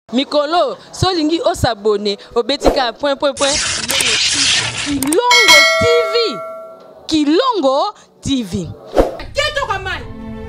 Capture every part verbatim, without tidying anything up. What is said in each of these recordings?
Mikolo, solingi o s'abonner au Betika point point point Kilongo T V. Kilongo T V. Keto kamai.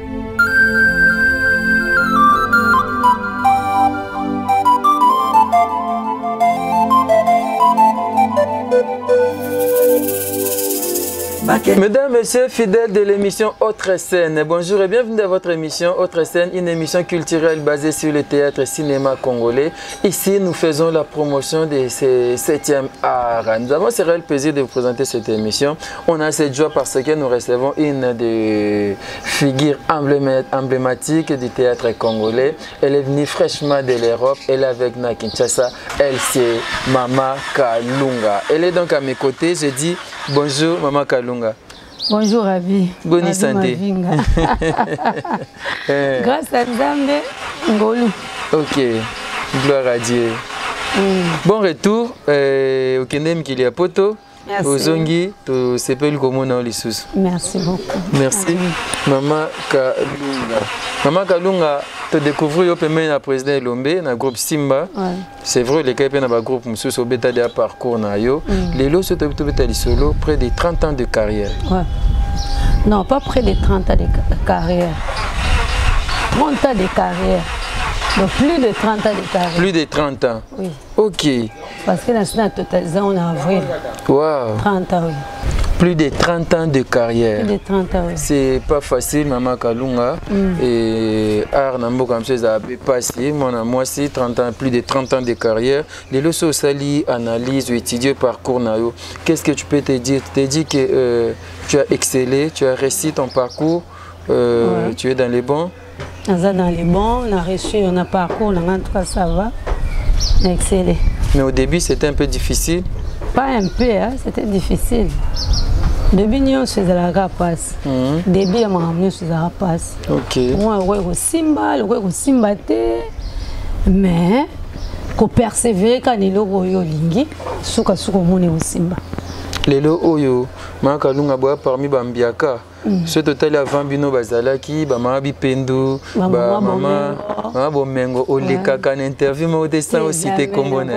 Mesdames, Messieurs, fidèles de l'émission Autre Scène, bonjour et bienvenue dans votre émission Autre Scène, une émission culturelle basée sur le théâtre et cinéma congolais. Ici, nous faisons la promotion de ce septième art. Nous avons ce réel plaisir de vous présenter cette émission. On a cette joie parce que nous recevons une des figures emblématiques du théâtre congolais. Elle est venue fraîchement de l'Europe, elle est avec nous à Kinshasa. Elle, c'est Mama Kalunga. Elle est donc à mes côtés, je dis bonjour Mama Kalunga. Bonjour Abi. Bonne santé. Grâce à Nzambe, Ngolu. Ok, gloire à Dieu. Mm. Bon retour euh, au Kendem Kiliapoto. Merci. Au Zongi, au Sepel Komona Lissus. Merci beaucoup. Merci. Merci. Mama Kalunga. Mama Kalunga, tu découvres le président Elombe dans le groupe Simba. Ouais. C'est vrai, les cas dans le groupe Moussous au bêta de parcours na yo. Les lots sont solo près de trente ans de carrière. Ouais. Non, pas près de trente ans de carrière. trente ans de carrière. Donc plus de trente ans de carrière. Plus de trente ans. Oui. Ok. Parce que dans totalisant on a avril. Wow. trente ans, oui. Plus de trente ans de carrière. Plus de trente ans, oui. C'est pas facile, Mama Kalunga. Mm. Et art nambo comme ça, ça a passé. Moi, moi aussi, trente ans, plus de trente ans de carrière. Les leçons sali, analyse ou étudier parcours nayo. Qu'est-ce que tu peux te dire? Tu te dis que euh, tu as excellé, tu as réussi ton parcours, euh, ouais. Tu es dans les bons. Dans les bons, on a reçu, on a parcours, en tout cas ça va. On a excellé. Mais au début, c'était un peu difficile? Pas un peu, hein, c'était difficile. Au début, nous faisons la rapace. Au début, nous faisons la rapace. Ok. Moi, je suis au Simba, je suis au Simba. Mais, quand persévérer, quand il y a un lingi, je suis au Simba. Lelo oyo, Mama Kalunga boya parmi bambiaka. Ce total avant bino bazalaki, ba mama bipendo, ba mama, mama bomengo oleka kan interview mo dessin aussi te kombona.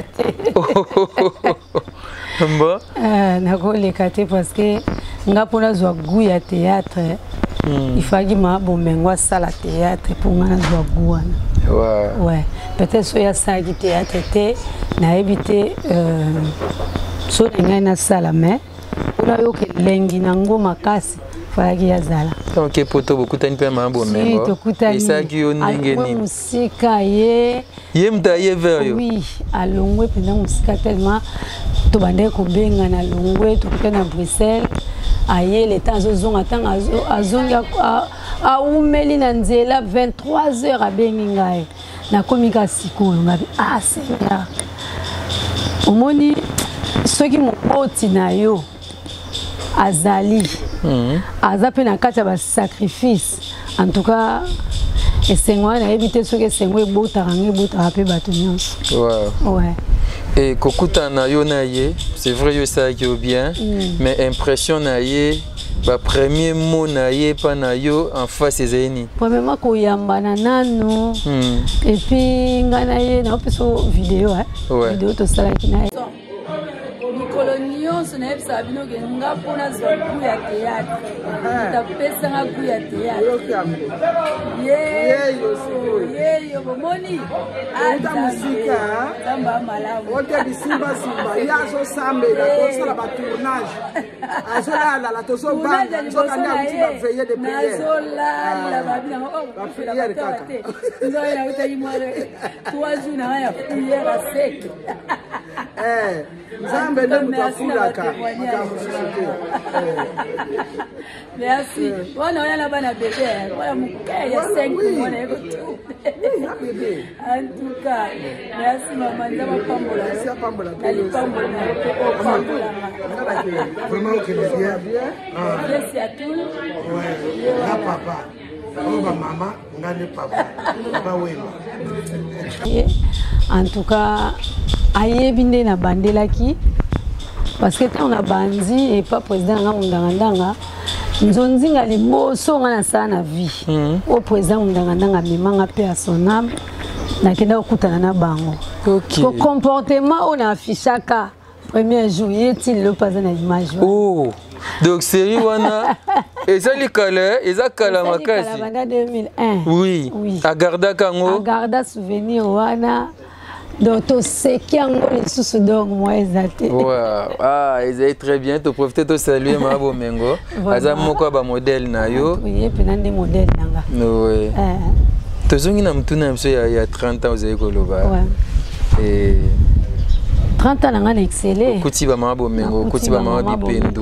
Bon. Euh, nako oleka te parce que nga pona zwa goût ya théâtre. Il fallait ma bomengo sala théâtre pour nga zwa goût wana. Ouais. Ouais. Peut-être so ya sa qui théâtre te na éviter euh so ngai na sala mais ola yo ke lengi na ngoma kasi faki ya zala. OK poto beaucoup tani pe mambo mengo. Et ça qui yo ndenge ni. Musika ye. Ye mtaye vers yo. Oui, à Longwe pendant musika tellement to bande ko benga na Longwe to kuta na Bruxelles. Aye les temps zozonga tanga azonga a umeli na nzela vingt-trois heures a bengi ngai. Na komika sikoyo ngabi ah Seigneur. Omoni ceux qui m'ont otinayo azali azape na kati ba sacrifice en tout cas et sengwa na éviter ceux qui sengwa bota rangi bota rapé bato nyonso. Ouais. Ouais. Et kokuta na yo na ye, c'est vrai yo ça qui est bien, mais impression na ye ba premier mot na ye pa na yo en face ezeni. Premièrement ko yamba na nanu. Et puis ngana ye na peso vidéo hein. Ouais. Vidéo to sala kina. Colonion, ce n'est pas bien que nous avons un goût à théâtre. Nous avons un goût à théâtre. Yeah, yeah, moni. Ata musika. Samba malamu. Ote bisimba simba. Yazo sambe la tosa la ba tournage. Azola la la toso banda. Toka ndia mtiba veiller de prière. Azola la ba bien. Ba prière kaka. Nous avons été immoilés. Trois jours na ya prière à sec. Eh, Nzambe ndio mtafulaka. Merci. Wana wana bana bébé, wana mukaya cinq mois na yoto. En tout cas, merci maman ndaba pambola. Merci pambola. Ali pambola na pambola. Vraiment ok bien. Merci à tous. Ouais. La papa. Oh maman, ngane papa. Papa wema. En tout cas, aye binde na bandelaki parce que on a bandi et pas président nga mundangandanga nzonzinga liboso nga na sana vie au président mundangandanga memanga pe à son âme nakenda okutana na bango. OK. Le comportement on a affiché ka premier juillet il le pas na image. Oh. Donc série wana eza likala eza kala makasi. Eza deux mille un. Oui. Oui. Agarda kango. Agarda souvenir wana. Donc to ce qui en les sous donc moi exacté. Wow. Ah, ils est très bien. Tu profites de saluer ma bomengo. Aza moko ba modèle na yo. Oui, et puis nan des modèles nanga. Oui. Eh. Tozongi na mtuna mso ya ya trente ans ozayi koloba. Ouais. Et trente ans nanga na excellé. Kuti ba ma bomengo, kuti ba ma bipendu.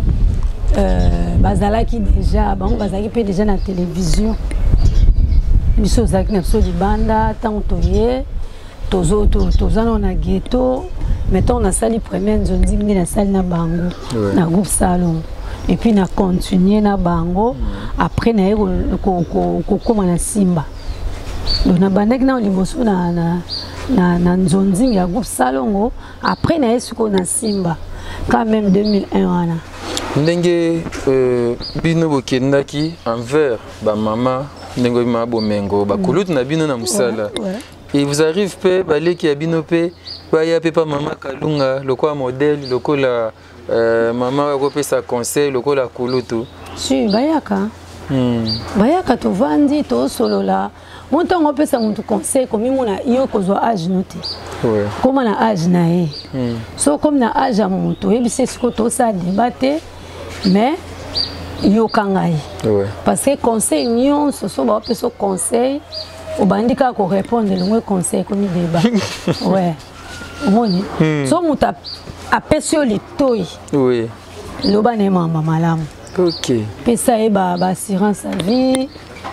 Euh bazalaki déjà, bango bazalaki pe déjà na télévision. Biso zaki na so di banda tant toye. Tozo toza na ghetto mettons on a sali première nzondi ngi na sali na bango na groupe salon et puis na continuer na bango après na ko ko ko koma na Simba donc na bandaki na liboso na na na na nzondi ya groupe salon après na esuko na Simba quand même deux mille un wana ndenge euh bino bokendaki envers ba mama ndenge ma bomengo ba kulutu na bino na musala. Et vous arrivez peu balé qui a binopé bah y a pas maman Kalunga le quoi modèle le quoi la maman a copié sa conseil le quoi la kulutu si bayaka bayaka to vandi to solo la monta on peut ça mon conseil comme mon a yo ko zo âge noté ouais comme na âge na e so comme na âge a mon to et c'est ce que to ça débatté mais yo kangai ouais parce que conseil nion so so ba peut so conseil au bandika ko répondre le conseil comme débat ouais moni so muta apesio le toy oui le bane mama malamu OK pesa e ba ba assurance à vie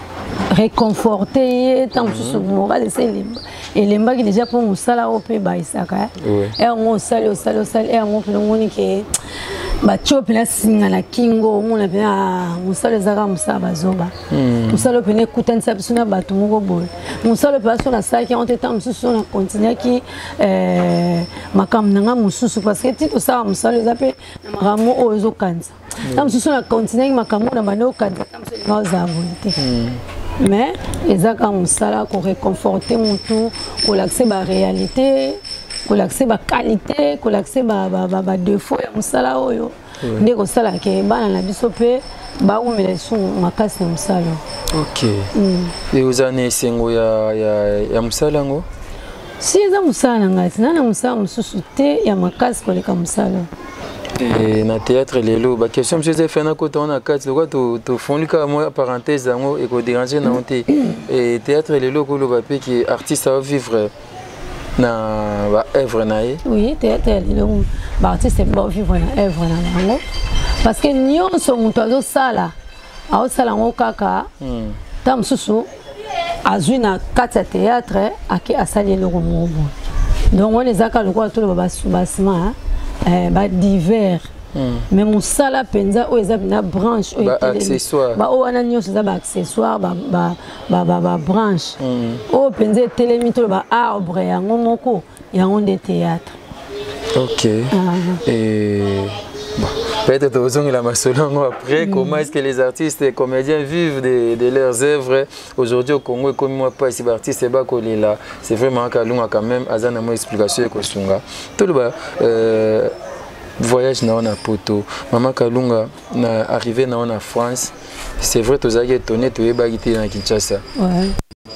réconforter tant que mo va laisser et les mbaki déjà pour musala au pe ba isaka et on sale au sale au sale et on peut moni que ba chop na singa na kingo mona pena musala zaka musaba zoba musala pena kutanisa bisuna batu moko boy musala pa so na saki on était mususu na continuer ki euh makam nanga mususu parce que tito ça musala zape na makamo ozo kanza tam mususu na continuer makamo na bano kanza tam so na za volonté mais ezaka musala ko réconforter mon tout ko l'accès ba réalité ko l'accès ba qualité ko l'accès ba ba ba défaut ya musala oyo ndeko sala ke bana na biso pe ba umela su makasi musala. OK et aux années sengo ya ya ya musala ngo si za musala ngati nana musala mususu te ya makasi ko leka musala. Et na théâtre lelo ba question monsieur fait na côté on a quatre quoi to to fond ka moi parenthèse ngo et ko déranger na honte et théâtre lelo ko lo ba pe qui artiste à vivre na ba œuvre na ye. Oui théâtre lelo ba artiste ba vivre na œuvre na ngo parce que nyonso muto azo sala a sala ngo kaka tam susu azui na kati ya théâtre aki asali lelo ngo donc on les a ka lo ko to ba basma eh ba divers mais musala penza o eza na branche o accessoire ba o wana nyonso za ba accessoire ba ba ba ba branche o penza telemito ba arbre yango moko yango de théâtre. OK et bon peut-être aux la masolongo après comment est-ce que les artistes et comédiens vivent de, de leurs œuvres aujourd'hui au Congo et comme moi pas ici artiste et ba kolela c'est vraiment Kalunga quand même azana mo explication ko sunga tout le euh voyage na on a poto maman Kalunga na arrivé na on a France c'est vrai tous avez étonné tu es bagité na Kinshasa ouais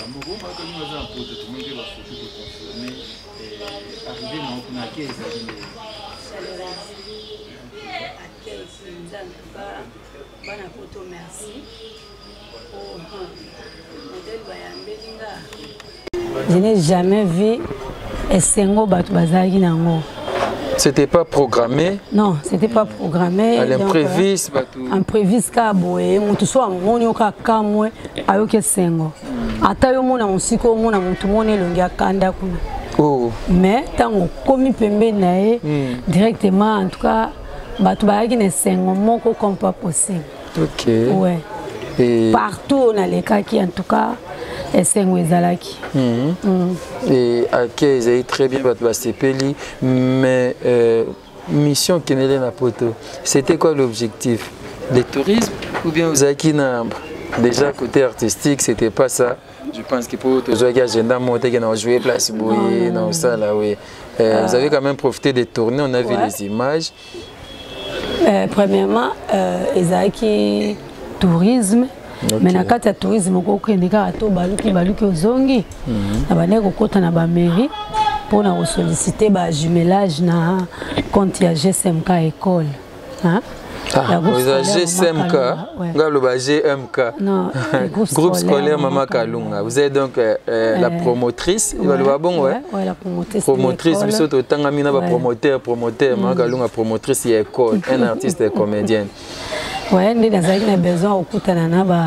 je n'ai jamais vu Essengo Batu Bazaki Nango. C'était pas programmé? Non, c'était pas programmé. À l'impréviste, impréviste kaboye, mutu so amonyo ka kamwe ayoke Essengo. Ata yo mona musiko mona mutu mona longi akanda kuna. Oh. Mais tango komi pembe nae directement en tout cas Batu Bazaki na Essengo moko comme pas possible. OK. Ouais. Et partout on a les cas qui en tout cas Essengo ezalaki. Et à qui ils très bien battu Basepeli mais euh, mission Kenele na poto. C'était quoi l'objectif? Le tourisme ou bien vous avez qui déjà côté artistique, c'était pas ça. je pense qu'il faut toujours qu'il y ait agenda monté qui n'a joué place bouillée dans ça là oui. Euh, vous avez quand même profité des tournées, on a vu les images. Euh, premièrement, euh, ezaki tourisme. Okay. Mais na kati ya tourisme ko kendeka ato baluki baluki ozongi. Na bane ko kota na ba mairie pour na solliciter ba jumelage na compte ya G S M K école. Hein? Ah, vous avez G S M K, le G M K, non, groupe scolaire Mama Kalunga. Vous êtes donc euh, euh, la promotrice, ouais, ouais, bon, ouais. Ouais, la promotrice. Promotrice, vous êtes autant amina ouais. promoteur, promoteur, Mama Kalunga promotrice et école, un artiste et comédienne. Ouais, nous avons besoin au coup de ba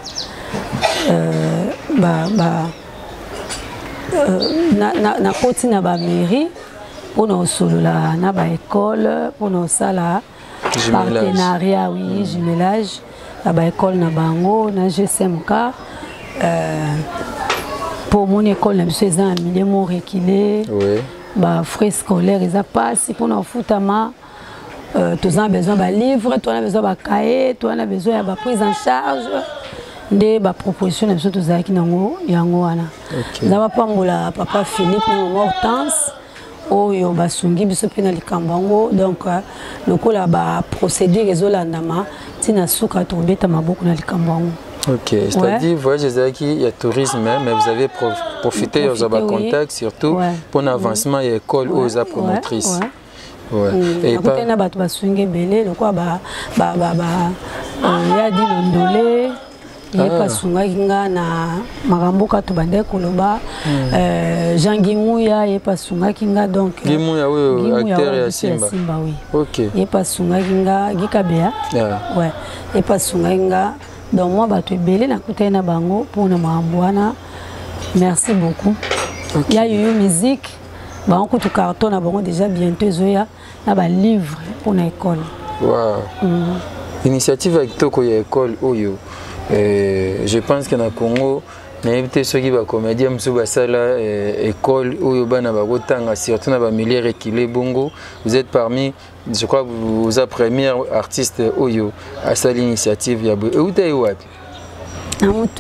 ba ba na na na côté na ba mairie pour nous solo la na ba école pour nous sala partenariat oui jumelage na ba école na bango na G S M K euh pour mon école na biso za milieu mon reculé oui ba frais scolaires ils a pas si pour nous futama euh tous a besoin ba livre toi on a besoin ba cahier toi on a besoin ba prise en charge de ba proposition na biso tous a ki nango yango wana za ba pambola papa Philippe na Hortense oyo basungi biso pena likambango donc le ko la ba procédure ezolandama tina suka to beta maboko na likambango. Ok, c'est-à-dire, ouais. Voyez, il y a tourisme, mais vous avez prof, profité de vos contacts, surtout ouais. pour l'avancement et l'école aux ouais. promotrices. Ouais. Ouais. Mm. Et pas... Il y a des basungi belé, le quoi, bah, bah, bah, bah, il y a des londolés. Il y a pas sunga kinga na marambo ka tubande koloba Jean Gimouya il y a pas sunga kinga donc Gimouya oui acteur ya Simba oui OK il y a pas sunga kinga Gikabea ouais il y a pas sunga kinga donc moi ba tu belé na kuta na bango pour na marambo wana merci beaucoup il y a eu musique ba on kutu carton na bango déjà bientôt zoya na ba livre pour na école wow initiative avec toko ya école oyo. Euh, je pense que dans le Congo, n'invité ceux qui vont comédien, monsieur Bassala, école où bana bagotanga surtout dans le milieu reculé bongo. Vous êtes parmi, je crois, vous êtes premier artiste Oyo à cette initiative. Et où t'es où? Namutu.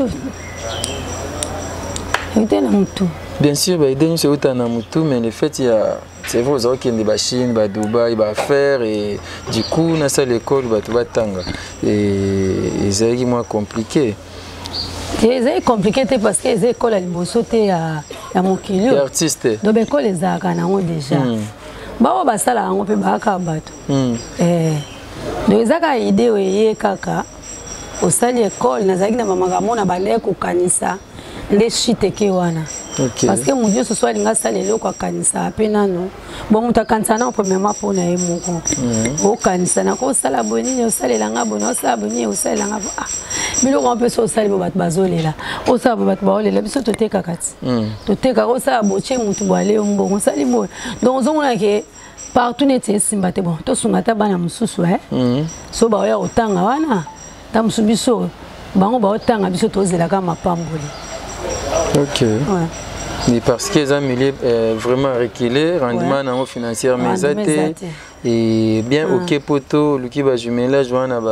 Où t'es Namutu? Bien sûr, bah idée c'est où t'es Namutu, mais le fait il y a c'est vrai, vous avez qui des Chine, bah Dubaï, bah faire et du coup on a ça l'école, bah tu vas tanga et c'est moins compliqué. C'est compliqué parce que les écoles elles bossent à à mon kilo. Les artistes. Donc l'école les a quand déjà. Bah on va ça là on peut pas acabato. Eh donc ils ont une idée ouais kaka au sein de l'école na zaki na mama kamona balé ko kanisa les chite ke wana. Okay. Parce que mon Dieu ce soit linga salelo kwa kanisa pena no bon muta kanisa na premièrement pour na emoko o kanisa na ko sala bonini o salela nga bona o sala bonini o salela nga ah bilo ko mpe so sala bo bat bazolela o sala bo bat baolela biso to teka kati to teka ko sala boche mutu bwale mbongo sali mo donc ozongona ke partout nete simba te bon to sungata bana mususu eh so ba ya otanga wana ta musubiso bango ba otanga biso to zela ka mapamboli. Ok. Ouais. Mais parce qu'ils ont un milieu euh, vraiment reculé, rendement ouais. financier, mais ouais, et bien ah. ok poto, le qui va jumelage,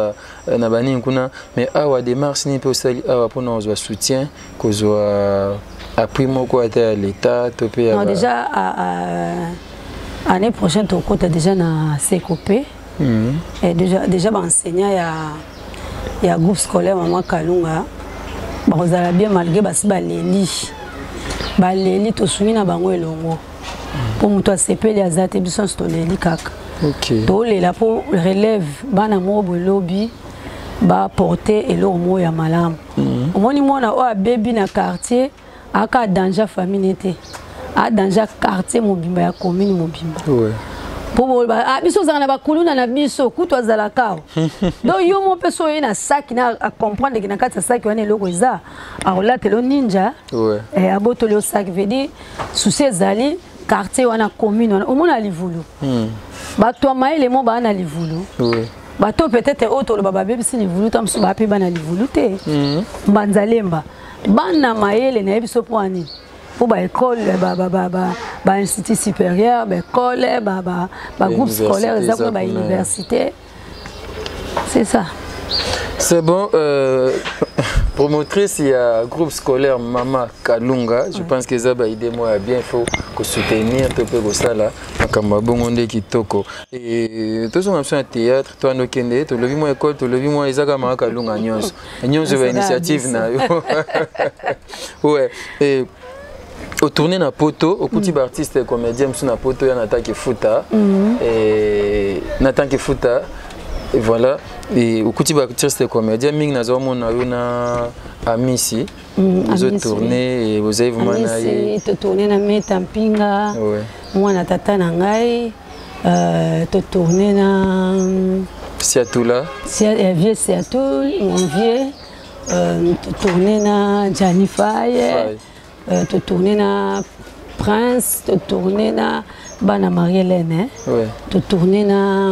mais à la démarche ni pour ça, pour nous soutien, qu'on soit appris mon côté à l'État, topé. Non déjà l'année prochaine ton côté déjà na C C O P et déjà déjà enseignant il y a il y a groupe scolaire Mama Kalunga. Vous allez bien malgré basi baleli baleli to sungi na bango elongo pour muto asepeli azate biso sto leli kaka OK to lela pour relève bana mo bolobi ba porter eloko mo ya malamu omoni mona o abebi na quartier aka danger famille te a danger quartier mobimba ya commune mobimba ouais pour ba biso zana ba kuluna na biso kuto azala kao donc yo mo peso ina saki na comprendre que na kati saki wana eloko eza a olatelo ninja ouais et abotolo saki veut dire souci ezali quartier wana commune wana omona livulu ba to maile mo ba na livulu ouais ba to peut-être auto le baba bébé si livulu tam so ba pe ba na livulu te mbanzalemba bana maile na biso poani pour ba école ba ba ba ba institut supérieur ba école ba ba ba groupe scolaire ça ba université c'est ça c'est bon euh promotrice il y a groupe scolaire Mama Kalunga. Je pense que ça va aider moi bien faut que soutenir tout peu ça là comme bon on qui toko et tous on a fait un théâtre toi no kende to levi moi école to levi moi Isaka Mama Kalunga nyonso nyonso va initiative na yo ouais et au tourner na poto au petit mm. artiste et comédien sur na poto ya Nathan Kifuta mm. et Nathan Kifuta et voilà et au petit artiste et comédien ming na zo mona yo na Amisi vous mm, tourné et vous avez vraiment Amisi to tourner na Metampinga ouais moi na tata na ngai euh to tourner na Siatula Sia vieux Siatul mon vieux euh to tourner na Janifaye Euh, te tourner na Prince, te tourner na Bana Marie-Hélène, ouais. Te tourner na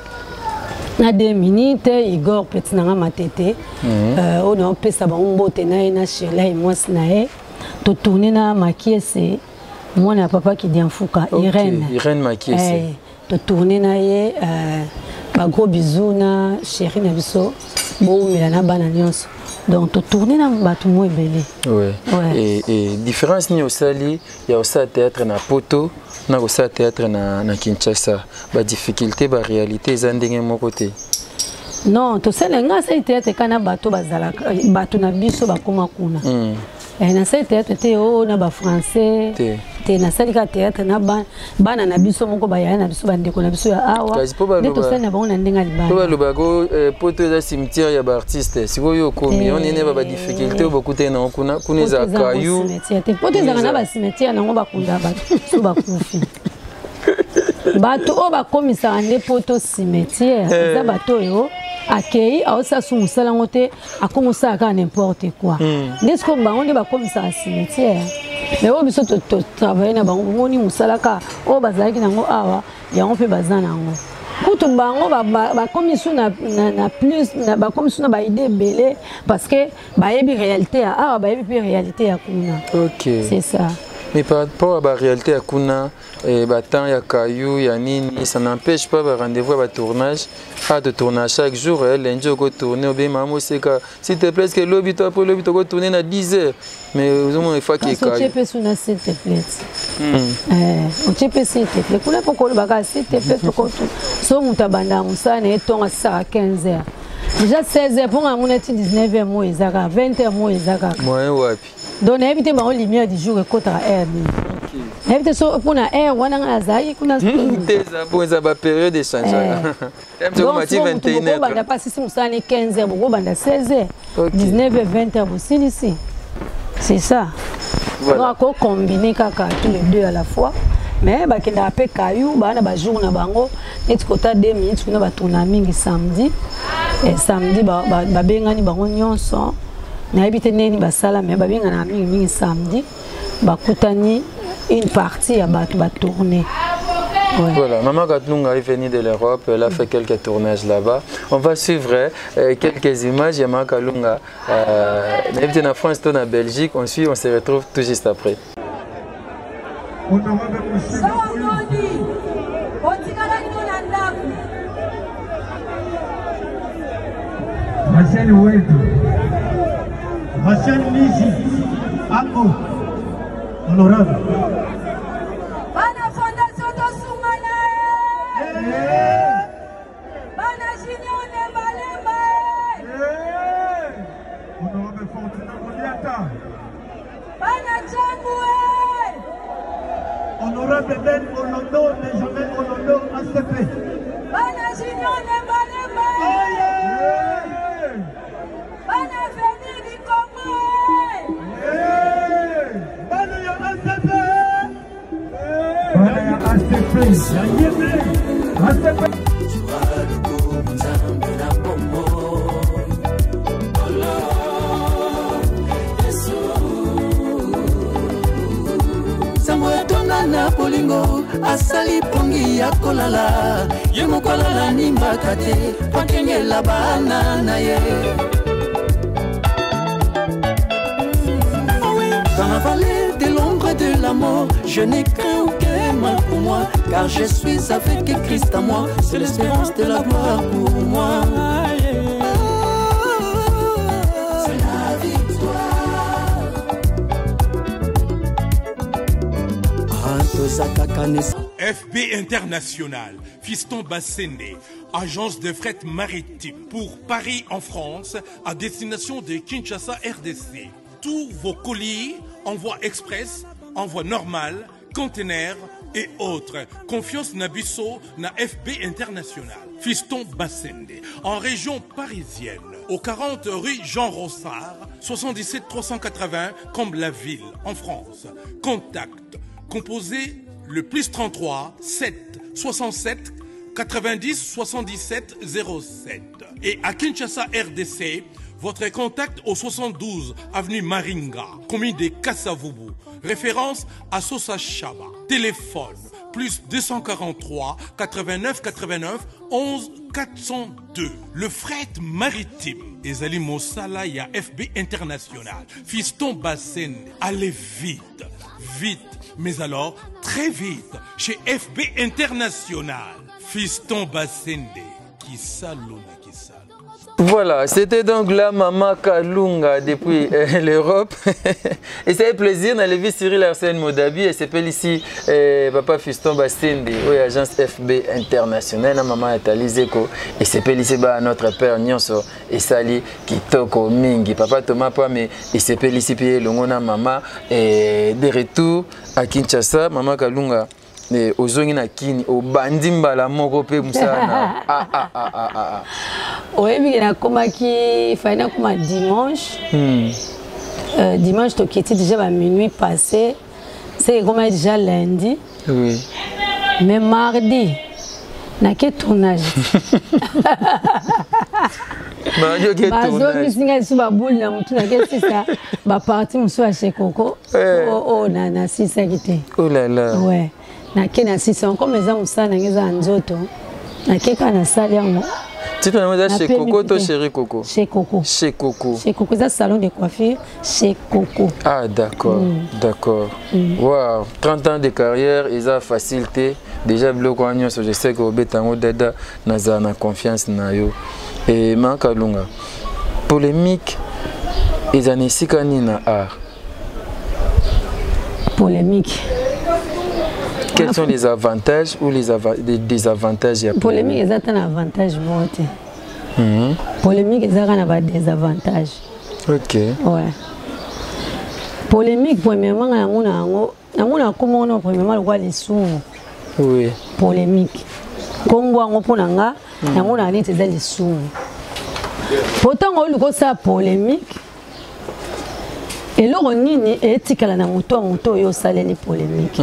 na deux minutes, Igor Petit Nanga Matete, euh, on a fait ça, on botte na na Sheila et moi snae, te tourner na Makiese, moi na papa qui dit en fouka, Irène, Irène Makiese, hey, te tourner na ye, euh, ba gros bisous na chérie na biso, bon mais na Bana nyonso. Donc, tu tournes dans le tout moins belé. Ouais. Et, et différence ni au Sali, il y a aussi théâtre na Poto, na aussi théâtre na na Kinshasa. Ba difficulté, ba réalité, ils ont des mon côté. Non, tu sais, les gens c'est théâtre quand na bateau bazala, bateau na biso ba kuma kuna. Et na c'est théâtre te o na ba français. Te na sali ka théâtre na ban bana na biso moko ba ya na biso bande ko na biso ya awa. De to sali na ba na ndinga libana. Ba lo ba go poto za cimetière ya ba artiste. Siko yo komi on ene ba ba difficulté beaucoup te na kuna kuna za kayu. Poto za na ba cimetière na ngo ba kunda ba so ba kufi. Bato o ba komisa ande poto cimetière. Za bato yo accueilli à ça sous musala ngote akomusa aka n'importe quoi. N'est-ce que ba on ba komisa cimetière. Mais on biso to travailler na bango ngoni musala ka o bazaki nango awa ya on fait bazana ngo. Kutu bango ba ba komisu na na plus na ba komisu na ba idée belé parce que ba yebi réalité a awa ba yebi réalité ya kuna. OK. C'est ça. Mais par rapport à la réalité à Kuna, il y a Caillou, il y a Nini, ça n'empêche pas le rendez-vous à tournage. Ah, de tournage chaque jour, lundi, on va tourner, on va maman, c'est que s'il te plaît, que l'objet, toi, pour l'objet, on va tourner à dix heures. Mais au moins, il faut qu'il y ait Caillou. Tu peux sur s'il te plaît. Tu peux s'il te plaît. Pour le pourquoi le bagage, s'il te plaît, tu peux tout. Sauf que tu as bandé à Moussa, et tu as quinze heures. Déjà seize heures, pour un moment, dix-neuf heures, moi, ils ont vingt heures, moi, ils ont. Moi, ouais. Donc, éviter ma lumière du jour et côté à air. Éviter ça pour la air, on a un azai, on a. Des abos, ça va période de changement. Donc, si vingt et une heures. On n'a pas si on s'en est quinze heures, on a seize heures, dix-neuf heures, vingt heures aussi ici. C'est ça. Voilà. On a combiné caca tous les deux à la fois. Mais bah qu'il a appelé caillou, bah on a jour na bango, et tu côté deux minutes, on a bah tourner samedi. Et samedi bah bah bengani bango nyonso. Na habité neni basala mais babenga na mingi mingi samedi bakutani une partie à battre ba tourner. Ouais. Voilà, Maman Kalunga est venue de l'Europe, elle a fait quelques tournages là-bas. On va suivre euh, quelques images de Maman Kalunga. Euh, on est en France, on est en Belgique, on suit, on se retrouve tout juste après. Marcel Lisi, Ako, honorable. Bana Fondation de Soumana. Bana Junior Nembalema. Honorable Fortuna Modiata. Bana Djamboué. Honorable Ben Olondo, Benjamin Olondo, A C P. Bana Junior Nembalema. Bana Venir du Congo. Bana ya A C P. Bana ya A C P. A C P. Na polingo asali pongi ya kolala ye mokolala nimbaka te pakengela bana na ye. Dans la vallée de l'ombre de la mort, je n'ai qu'un aucun mal pour moi, car je suis avec Christ à moi, c'est l'espérance de la gloire pour moi. C'est la vie. F B International, Fiston Bassende, agence de fret maritime pour Paris en France, à destination de Kinshasa R D C. Tous vos colis, envoi express, envoi normal, conteneurs et autres. Confiance Nabisso na F B International. Fiston Bassende, en région parisienne, au quarante rue Jean Rossard, soixante-dix-sept trois cent quatre-vingts, Comble-la-Ville, en France. Contact, composez le plus trente-trois, sept, soixante-sept, quatre-vingt-dix, soixante-dix-sept, zéro sept. Et à Kinshasa R D C, votre contact au soixante-douze avenue Maringa, commune de Kassavubu. Référence à Sosa Chaba. Téléphone plus deux cent quarante-trois, quatre-vingt-neuf, quatre-vingt-neuf, onze, quatre cent deux. Le fret maritime. Ezali Mosala ya F B International. Fiston Bassende. Allez vite, vite, mais alors très vite chez F B International. Fiston Bassende. Qui salona, qui salona. Voilà, c'était donc la Maman Kalunga depuis euh, l'Europe. Et c'est un plaisir d'aller vivre Cyril Arsène Modabi et c'est ici euh, Papa Fiston Bassende, oui, agence F B International, la Maman Etalizeko. Et c'est ici notre père Nyonso et Sali Kitoko Mingi. Papa Thomas Pame et c'est ici Longona Maman et de retour à Kinshasa, Maman Kalunga. Mais aux zones na kini au bandimba la moko pe musana ah ah ah ah ah oui mais na koma ki faina koma dimanche hmm. euh, dimanche to kiti déjà à minuit passé c'est comme déjà lundi oui mais mardi na ke tournage Mario ke tournage bazo singa suba boule na mutu na ke sisa ba parti muso a chez Coco oh oh na na sisa kité oh là là ouais na kena sisa encore mais on ça na ngeza nzoto na keka na sali yango tu te demandes chez Coco to chéri Coco chez Coco chez Coco chez Coco ça salon de coiffure chez Coco ah d'accord mm. d'accord mm. Wow trente ans de carrière ils ont facilité déjà bloqué en je sais que betango dada naza na confiance na yo et Makalunga polémique ils en isikani na art polémique. Quels sont les avantages ou les, ava les désavantages? Polémique, il y a un avantage. Mm-hmm. Polémique, il y a un désavantage. Ok. Ouais. Polémique, premièrement, il y a un comment premièrement les sous. Oui. Polémique. Congo, on a les sous. Pourtant, on a ça polémique. Et là, on a éthique à la moto, moto, et au salaire les polémiques.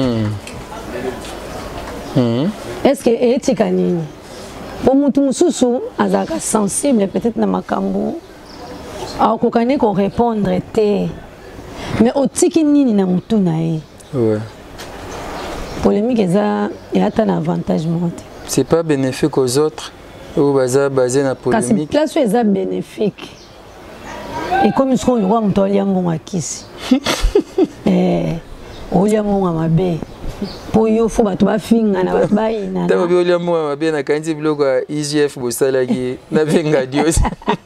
Mmh. Est-ce que éthique à nini? Pour mon tout sous azaka sensible peut-être na makambo. Alors qu'on connaît qu'on répondre té. Mais au tiki nini na mutu na e. Ouais. Polémique ça il y a un avantage monté. C'est pas bénéfique aux autres ou basé basé na polémique. Parce que c'est bénéfique. Et comme ils sont roi mutu ali mbonga kisi. Eh, oli mbonga mabe. Pour yo faut ba to ba finga na ba baina. Tabo bi oli mbonga mabe na kanti blogo I G F bosalaki na venga dios.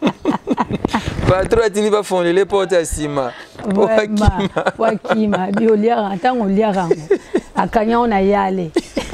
Patro atini ba fondre les portes à Sima. Wakima. Wakima bi oli atango oli arango. Akanya on a yale.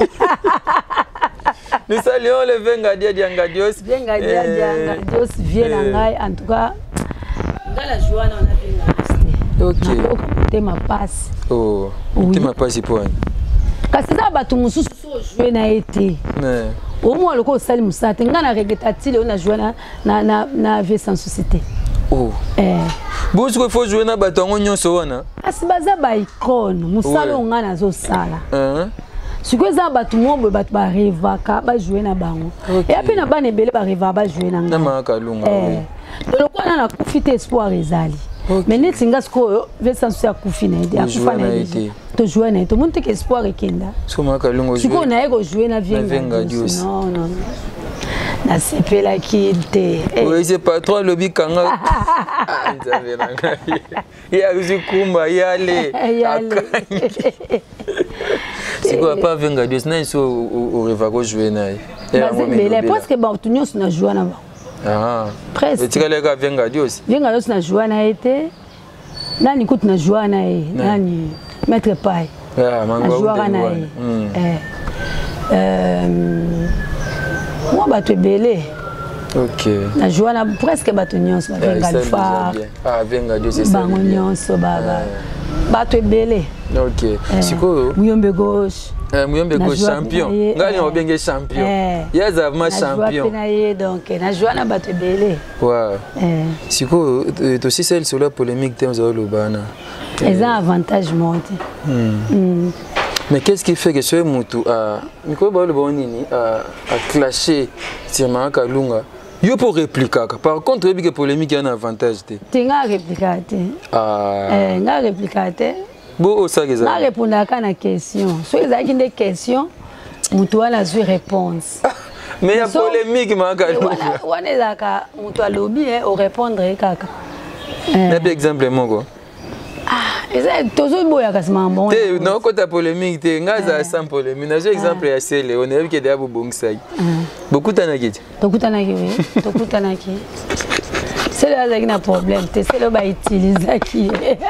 Nous saluons le venga dia dianga dios. Venga dia dianga dios vient ngai en tout cas. La joie on a bien resté. Ok. T'es ma passe. Oh. T'es ma passe pour. Kasi za batu mususu jouer na été. Ouais. Au moins le ko sali musate ngana regetatile on a joué na na na na vie sans société. Oh. Eh. Bon ce qu'il faut jouer na batu ngo nyonso wana. Kasi baza ba icône musalo ngana zo sala. Hein? Si que za batu mombo batu ba revaka ba jouer na bango. Et après na ba nebele ba reva ba jouer na ngana. Na Makalunga. Eh. Donc on a na kufite espoir ezali. Mais net singa sko ve sans ya kufina ide akufa na ide. To jouer na to monte que espoir ekenda. So Makalunga jouer. Si ko na ego jouer na venga. Non non. Na sepela kinte. Oui, c'est pas trop le bikanga. Ah, nzambe nanga. Ya uzikumba yale. Yale. Si quoi pas venga Dios na so o reva ko jouer na. Mais parce que ba tu nyos na jouer na ba. Ah. Presque. Tu as venga Dios. Venga Dios na jouer na été. Nani kutu na jouer na e. Nani maître pai. Najouaka na ye. Moi, bato ebele. Ok. Najouaka na presque bato nyonso. Bavenga Alpha. Ah, Venga Dieu, c'est ça. Bango nyonso, bato ebele. Ok. Sikoyo. Muyombe gauche. Muyombe gauche champion. Ngani obenge champion. Yaza ma champion. Donc, najouaka na bato ebele. Wow. Sikoyo, tu aussi celle sur la polémique te nzo lobana. Ils ont un avantage monté. Mm. Mais qu'est-ce qui fait que ce Moutou a clashé sur Maraka Lunga? Il faut répliquer. Par contre, il y a une polémique qui a un avantage. Tu as répliqué. Ah. Tu as répliqué. Bon, ça, c'est ça. Tu as répondu à une question. Si vous avez des questions, Moutou a une réponse. Mais il y a une polémique, Maraka Lunga. On est là, Moutou a lobby au répondre. Un exemple, moi. Toujours boya kasma bon. Te non quand ta polémique te ngaza sans polémique. J'ai exemple ya Sele, on est que d'abord bongsaï. Beaucoup tanaki. Beaucoup tanaki oui. Beaucoup tanaki. C'est là qu'il y a un problème, c'est le ba utiliser qui.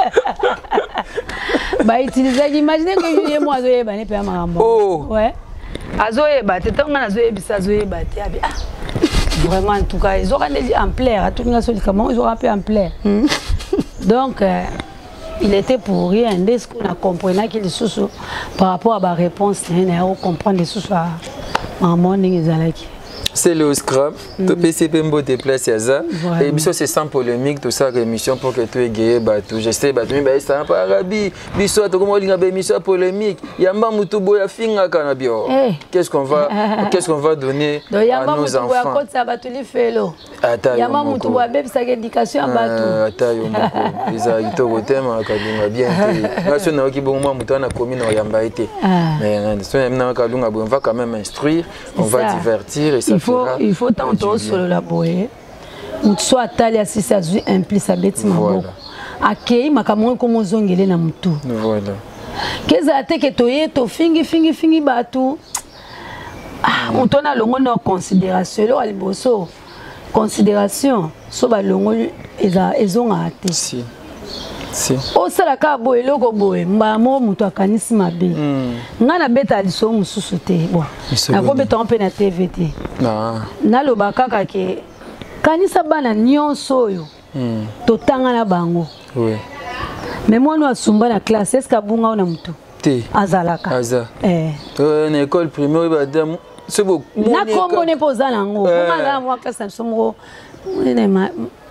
Ba utiliser qui imaginez que je moi zoé ba ne pe marambo. Oh. Ouais. Azoé ba te tonga na zoé bisa zoé ba te abi. Ah. Vraiment en tout cas, ils auront des ampleur, tout le monde comment ils auront un peu ampleur. Donc il était pour rien. Dès qu'on a compris qu'il sous par rapport à ma réponse, on comprend les sous à maman n'ingizalaki. C'est le scrap, tu peux se faire des places à ça. Et puis c'est sans polémique, tout ça, émission pour que tu aies gagné, je sais, mais c'est un peu arabe. Bisous, tu comment une émission polémique. Yamba mutubo ya finga kanabio. Qu'est-ce qu'on va, qu'est-ce qu'on va donner à nos enfants? Yamba mutubo ya bébé sa éducation à bateau. Attends, yomoko. Ils a été au thème à Kalunga bien. Parce que nous qui bon moi mutubo na commune au Yamba été. Mais si on a Kalunga, on va quand même instruire, on va divertir et ça. Il faut, il faut tantôt sur le laboyer. Ou soit tali si ça joue implique à bête mambo. Akei makamon comme zongele na mutu. Voilà. Qu'est-ce que tu toye to fingi fingi fingi batu. Ah, on tourne à longo na considération lo aliboso. Considération so ba longo eza ezonga ate. Si. Si. O sala ka boye loko boye mba mo mutu akanisi mabe. Ngana beta liso mususu te. Bon. Ako beta on pe na T V T. Na. Na lo bakaka ke kanisa bana nyonso oyo. Totanga na bango. Oui. Mais moi nous asumba na classe est-ce ka bunga ona mutu? Te. Azalaka. Aza. Eh. Euh na école primaire ba dem c'est beau. Na kombo ne poza nango. Ngala moi classe na somro. Ne ma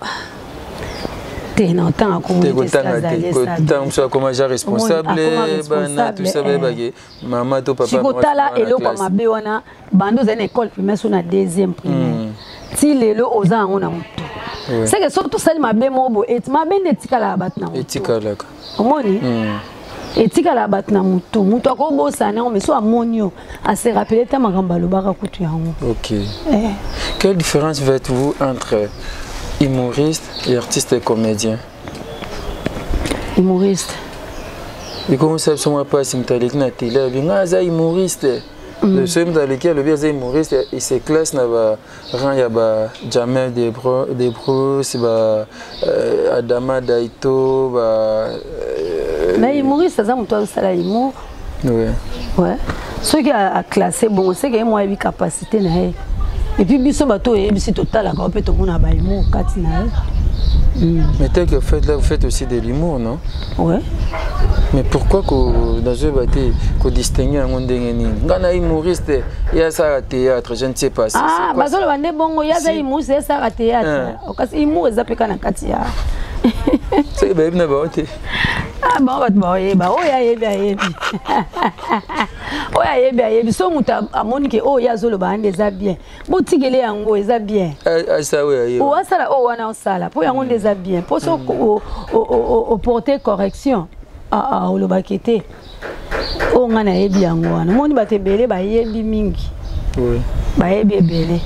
non tant à communauté tant ça comme agent responsable bana tout ça bagé maman to papa si kotala elo kwa mabe wana bando za école primaire sur na deuxième primaire ti lelo oza ngona mutu c'est que surtout ça mabe mobo et mabe netikala batna mutu etikala omoni etikala batna mutu mutu akobosa na mais so amonio a se rappeler ta magamba lobaka kutu yango. OK. Quelle différence faites-vous entre humoriste et artiste et comédien? Humoriste. Et comment ça se passe si tu es na télé, bien humoriste. Le seul dans lequel le bien humoriste et ses classes na ba ran ya ba Jamel Debro Debro c'est ba Adama Daito ba mais humoriste ça me toi ça la humour. Ouais. Ouais. Ceux qui a classé bon c'est que moi j'ai capacité na. Et puis biso bato et biso total on peut tout le monde a humour katina. Mais tel que vous faites là, vous faites aussi de l'humour, non? Ouais. Mais pourquoi que dans ce bâtiment, qu'on distingue un monde d'engagement? Quand on est humoriste, il y a ça à théâtre, je ne sais pas. Ah, parce que le bon, il y a ça humoriste, il y a ça à théâtre. Parce que l'humour, c'est pas qu'un katia. C'est bien, bien, bien. Ah bon, bah, bah, bah, oh, ya, ya, ya, ya. Oh, ya, ya, ya, ya. So, muta, amoni ke, oh, ya, zolo, bah, les a bien. Boutique, les ango, les a bien. Ah, ça, oui, oh, ça, là, oh, on a ça, là. Pour y avoir des a bien. Pour ça, au porter correction. Ah, ah, au lobakete. Oh, on a yé bien, on a. Mon, bah, te belé, bah, yé bi mingi. Oui. Bah, yé bi belé.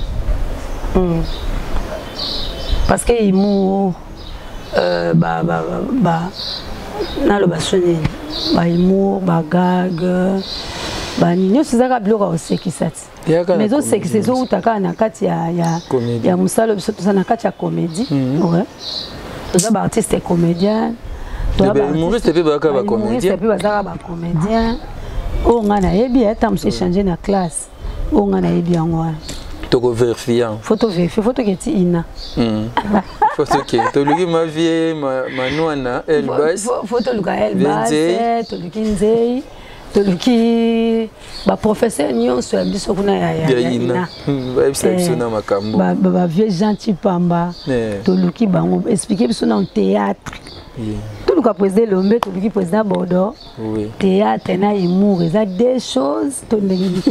Parce que, il mou. Euh, bah, bah, bah, na lo basoni ba humour ba gag ba nyo sizaka bloka osekisati mais o sekise zo utaka na kati ya ya ya musalo biso to na kati ya comédie ouais toza ba artiste comédien humoriste pe ba ka ba comédien pe ba ba comédien o ngana yebi ata mse changer na classe o ngana yebi yango toko vérifier photo vérifier photo qui est ina photo qui to luki ma vie ma manwana Elbas photo luka Elbas to luki nzei to luki ba professeur nyonso ya biso kuna ya ya ina ba exception na makambo ba ba vieux gentil pamba to luki bango expliquer biso na théâtre tout le cas président Lombe tout le président Bordeaux théâtre na humour ça deux choses to ndenge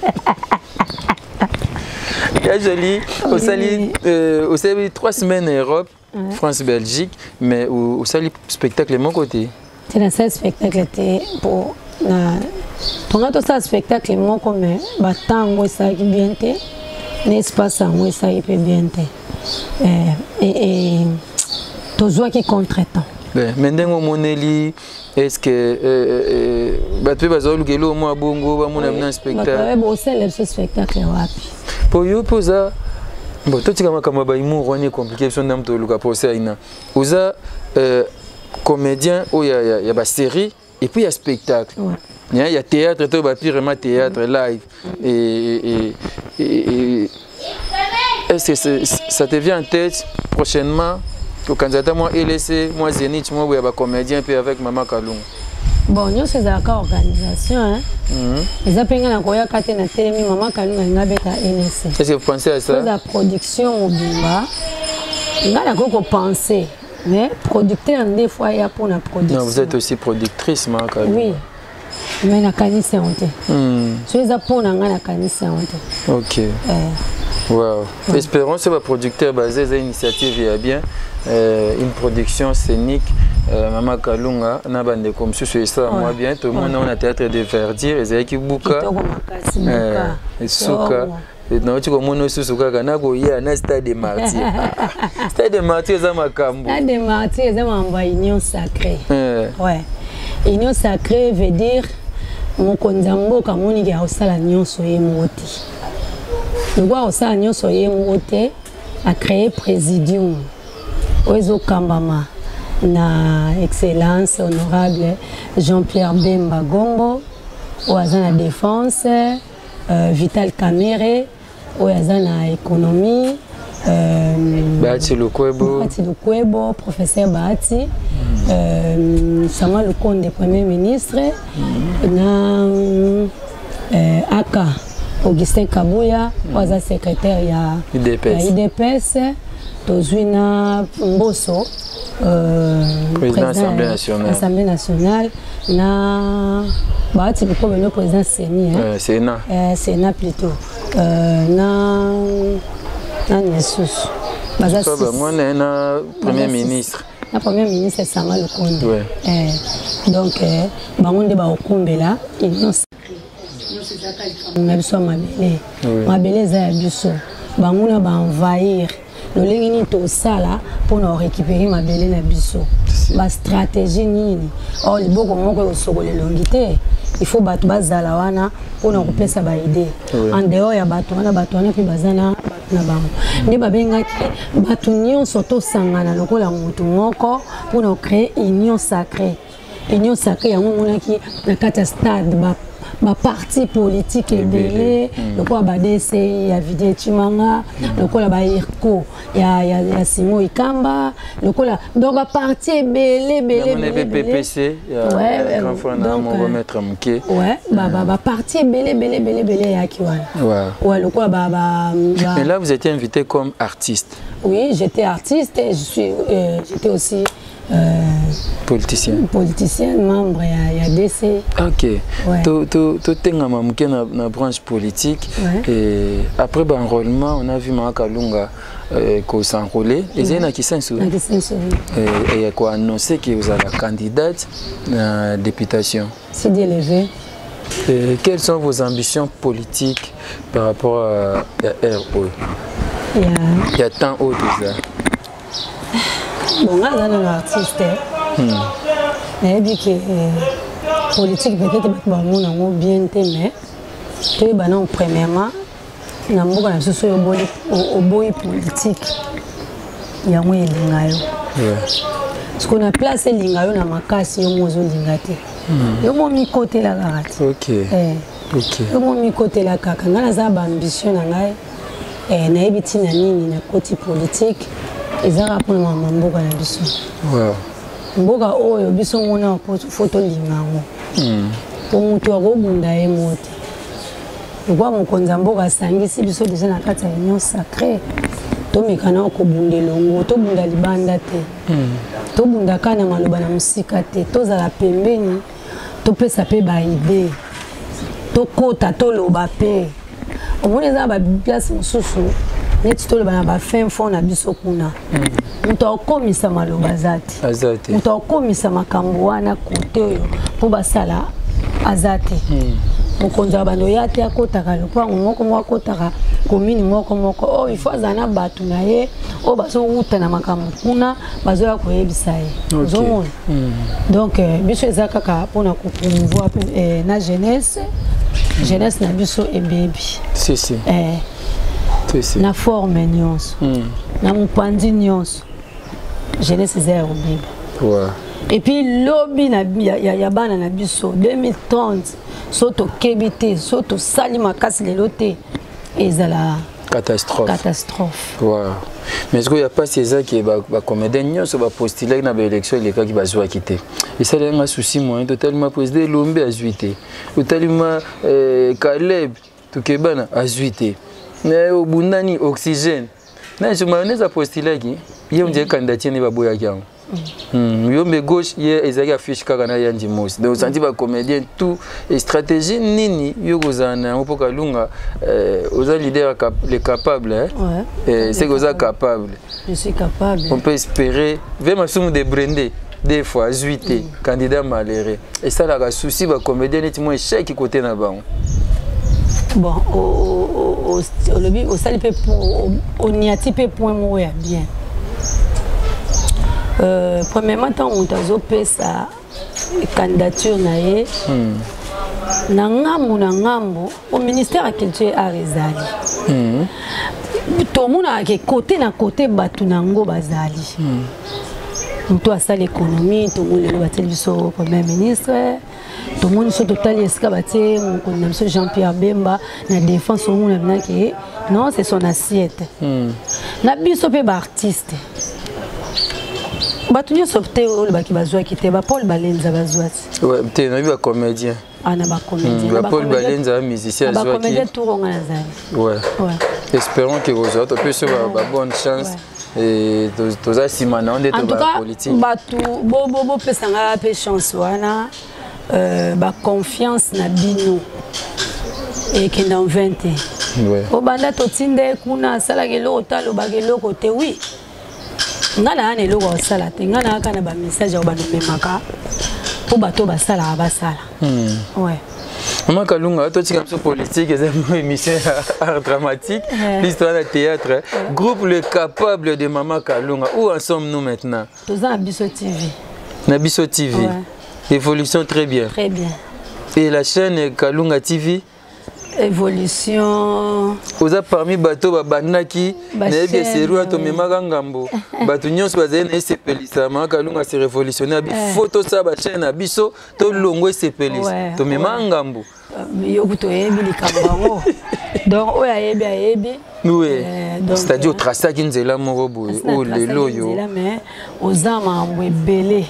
très joli. Au Sali, euh, au Sali, trois semaines en Europe, ouais. France, Belgique, mais au, au Sali, spectacle de mon côté. C'est dans ce spectacle pour pendant tout ça spectacle moi comme batango ça qui bien té, l'espace moi ça qui peut bien té. Et et toujours qui contretemps. Ben, maintenant moneli est-ce que batwe bazolu kelo mo bongo ba mona na spectacle. Ouais, bon c'est le spectacle wapi. Pour yo posa bon tout kama kama ba imu rone compliqué son nam to luka posa ina. Oza euh comédien ou ya ya ya ba série et puis il y a spectacle. Ouais. Il y a théâtre to ba purement théâtre live et et et est-ce que ça te vient en tête prochainement? Au candidat moi L S C moi Zénith moi oui ba comédien puis avec Maman Kalunga. Bon nous c'est la organisation hein. Mhm. Les appels na koya kate na télé Maman Kalunga ngabeta L S C. Est-ce que vous pensez à ça? La production au Bimba. Ngala koko penser mais producteur des fois il y a pour la production. Non, vous êtes aussi productrice Maman Kalunga. Oui. Mais na kanisa honte. Mhm. Je les appelle na ngala kanisa honte. OK. Eh. Wow. Ouais. Espérons que ce producteur basé sur l'initiative il y a bien euh, une production scénique. Euh, Maman Kalunga, na bande comme ça, c'est ça, moi bien. Tout le monde a un théâtre de Verdir, et c'est qui bouka. Et souka. Et non, tu comprends nous sous souka, kana go ya na stade de martyr. Stade de martyr, ça m'a cambo. Stade de martyr, ça m'a union sacrée. Ouais. Union sacrée veut dire mon konzambo kamoni ya osala nyonso ye moti. Le roi osala nyonso ye moti a créé présidium. Ozo Kambama. Na excellence honorable Jean-Pierre Bemba Gombo, au la défense, euh, Vital Kamere, au la économie, euh, Bahati Lukwebo, Bahati Lukwebo, professeur Bahati, mm. euh, Samuel Lukonde, premier ministre, mm. na euh, Aka, Augustin Kabouya, mm. au secrétaire ya I D P S, Tozwina Mboso. Euh, président de l'Assemblée nationale. L'Assemblée nationale, na bah tu peux comme le président Séni hein. Euh, Sénat. Euh, Sénat plutôt. Euh, na na Nessus. Bah ça moi na premier ministre. La première ministre c'est Samuel Lukonde. Ouais. Euh, donc euh, bah on débat au Kombela, ils nous nous c'est ça qu'il faut biso mabele. Mabele za biso. Bah on va envahir. Le lingini to sala pour nous récupérer ma belle na biso. Ma stratégie nini. Oh le boko moko ko sokole longité. Il faut battre bazala wana pour nous repérer ba idée. En dehors ya bato wana bato wana puis bazana na bango. Ndi babenga bato nyonso to sangana lokola mutu moko pour nous créer union sacrée. Union sacrée yango monaki na kata stade ba ma parti politique est belé le quoi ba D C il y a Vidé Chimanga le quoi ba Irko il y a il y a Simo Ikamba le quoi donc ba parti est belé belé belé P P C ouais grand frère na mon remettre mké ouais ba ba parti est belé belé belé belé ya kiwana ouais ouais le quoi ba ba mais là vous étiez invité comme artiste. Oui, j'étais artiste et je suis euh, j'étais aussi Euh, politicienne. Politicienne, membre, il y a D C. Ok. Tu es dans la branche politique. Ouais. Et après l'enrôlement, on a vu Maman Kalunga euh, s'enrôler. Et il y a qui s'en souvient. Et il y a quoi annoncé que vous êtes la candidate à la députation. C'est d'élever. Quelles sont vos ambitions politiques par rapport à, à R O? Il y a, il y a tant haut tout ça. Bon, là, on est un artiste. Mais il dit que politique peut-être bien mais tu es premièrement, on a beaucoup de choses au boy politique. Il y a un peu de ce qu'on a placé linga yo na makasi yo mozo linga te yo mo mi côté la garati OK eh OK yo mo mi côté la kaka ngana za ba ambition na ngai eh na ebiti na nini na côté politique ezaka pour mama mboka na biso wow mboka oyo biso ngona photo linga ngo mm po mutu akobunda ye mote kwa mokonza mboka sangisi biso déjà na kati ya union sacrée tomekana okobundela ngo tobunda libanda te tobunda kana maloba na musika te tozala pembeni topesa pe ba idée tokota toloba pe omoni eza ba place mosusu neti toloba na ba fin fond na biso kuna mutu akomisa maloba zati azati mutu akomisa makambo wana kote oyo po basala azate mokonzi ya bando ya te akotaka lopango moko moko akotaka komini moko moko oyo il faut azala na bato na ye oyo bazowuta na makambo kuna bazoya koyebisa ye ozomona donc biso eza kaka mpona kopromouvoir na jeunesse jeunesse na biso ebebi si si na forme nyonso na mopanzi nyonso jeunesse eza ya kobebi et puis lobby na ya ya bana na biso deux mille trente soto kebite soto sali makasi lelo te ezala catastrophe catastrophe wow mais est-ce qu'il y a pas ces gens qui ba comédien nyonso ba postuler na ba élection les cas qui ba jouer quitter et ça a un souci moi totalement président Lombe a juité totalement Caleb tukebana a juité mais au bundani oxygène na je m'en ai postuler qui il y a un candidat ne ba boya qui Hmm, yombe gauche hier ezaki affiche kaka na yandi mos donc senti ba comédien tout et stratégie nini yokozana opoka lunga euh aux leaders cap, les capables hein ouais, c'est que vous êtes capable je suis capable on peut espérer vraiment somme de brender des fois huit mm. candidat malheureux et ça la souci ba comédien net moins échec côté na ba bon au au au lobby au sali pe au niati pe point mo ya bien. Euh, premièrement, tant on a sa candidature naie, nangambo nangambo au ministère de la Culture à Rezali. Tout le monde a côté na côté batu nango bazali. Tout a ça l'économie, tout le monde le battu le premier ministre, tout le monde sur total escabaté, on a Jean-Pierre Bemba, la défense au monde non c'est son assiette. Na biso pe ba artiste. Batunyo sopte o le baki bazwa kite ba Paul Balenza bazwati. Ouais, t'es na ba comédien. Ah na ba comédien. Ba Paul Balenza musicien azwaki. Ba comédien tout ronga nazali. Ouais. Ouais. Espérons que vous autres puissiez avoir bonne chance et tous à simana on est dans la politique. En tout cas, batu bo bo bo pesanga pe chance wana euh ba confiance na bino et que dans vingt ans. Ouais. O banda to tinde kuna sala gelo otalo bagelo côté oui. Ngana ane logo sala te ngana kana ba message au banu memaka po bato ba sala ba sala ouais Maman Kalunga toi tu es politique c'est une émission art dramatique l'histoire de théâtre groupe le capable de Maman Kalunga où en sommes-nous maintenant tous en Bisso T V na Bisso T V évolution très bien très bien et la chaîne Kalunga T V évolution oza parmi bato babandaki nayebi eseru ato memaka ngambo bato nyonso bazali na esepelisa Mama Kalunga se révolutionnaire bi photo sa ba chaîne na biso to longo esepelisa to memaka ngambo yoku to yebi likambo donc oya yebi ayebi oui c'est-à-dire tracaki nzela moko boye o lelo yo mais oza mambo ebele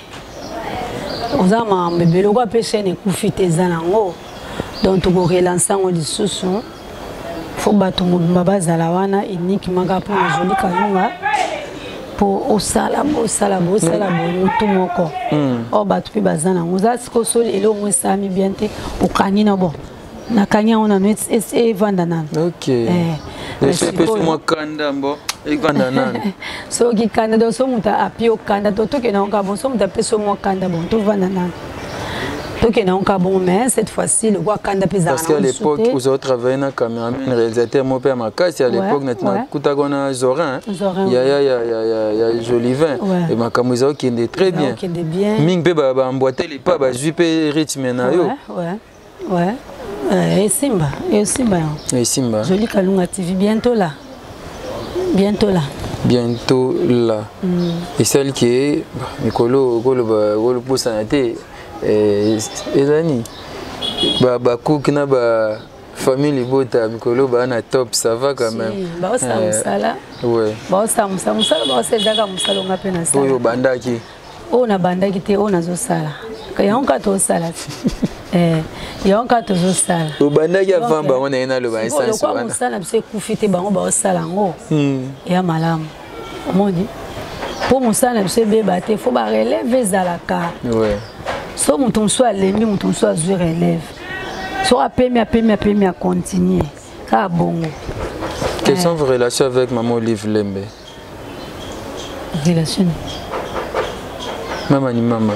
oza mambo ebele kwa pe chaîne ekufi te eza nango. Donc, tu peux relancer en dessous. Faut battre mon babazala wana uniquement pour le joli Kalunga pour au salabo au salabo au salabo tout mon corps. Oh battu puis bazana. Vous avez ce que sol et l'eau moi ça mi bien te au canina bon. Na kanya on a net et vandana. Ok. Eh. Je peux sur moi kanda bon et vandana. So qui kanda donc so muta api au kanda to to que na on ka bon so muta pe so moi kanda bon to vandana. Donc, il y a un bon, mais cette fois-ci, le roi Kanda Pizarro. Parce qu'à l'époque, vous avez travaillé dans le caméraman, réalisateur, mon père Makas, à l'époque, maintenant, Koutagona Zorin, il y a Jolivin, et ma camouza qui est très bien. Ming Beba a emboîté les pas, je suis rythme. Ouais, ouais. Et Simba, et Simba. Et Simba. Joli Kalunga T V, bientôt là. Bientôt là. bientôt là. Mm. Et celle qui est Nicolo, Nicolo pousse en été, et Elani, bah bah cookna bah famille libota, Nicolo bah na top, ça va quand même. Bah ça musala. Ouais. Bah ça musala, musala bah c'est déjà musala on appelle na ça. Oui, au bandaki. Oh na bandaki te oh na zo sala. Kaya on kato sala. Eh, ya on kato zo sala. Au bandaki avant bah on a ina le ba essence. Ko musala c'est kufite ba on ba sala ngo. Hmm. Ya malamu. Moni. Pour musala c'est beba te faut ba relever zalaka. Ouais. So mutum soit lembi mutum soit zu relève. So apemi apemi apemi à continuer. Ka bongo. Quelles sont vos relations avec maman Olive Lembe? Relations. Maman ni maman.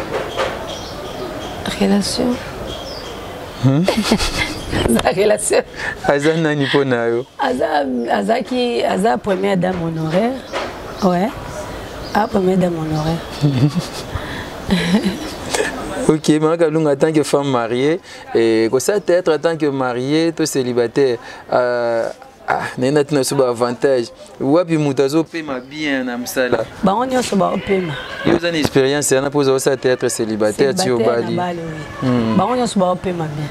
Relation. Hmm? La relation. Aza nani po na yo? Aza Aza qui Aza première dame honoraire. Ouais. Ah première dame honoraire. Ok, mais en tant que femme mariée, et que ça peut être en tant que mariée, tout célibataire. Euh, Ah, nena tuna suba avantage. Wapi mutazo pema bien na msala. Ba on yo suba pema. Yo za une expérience na poza ça être célibataire ti obali. Ba on yo suba pema bien.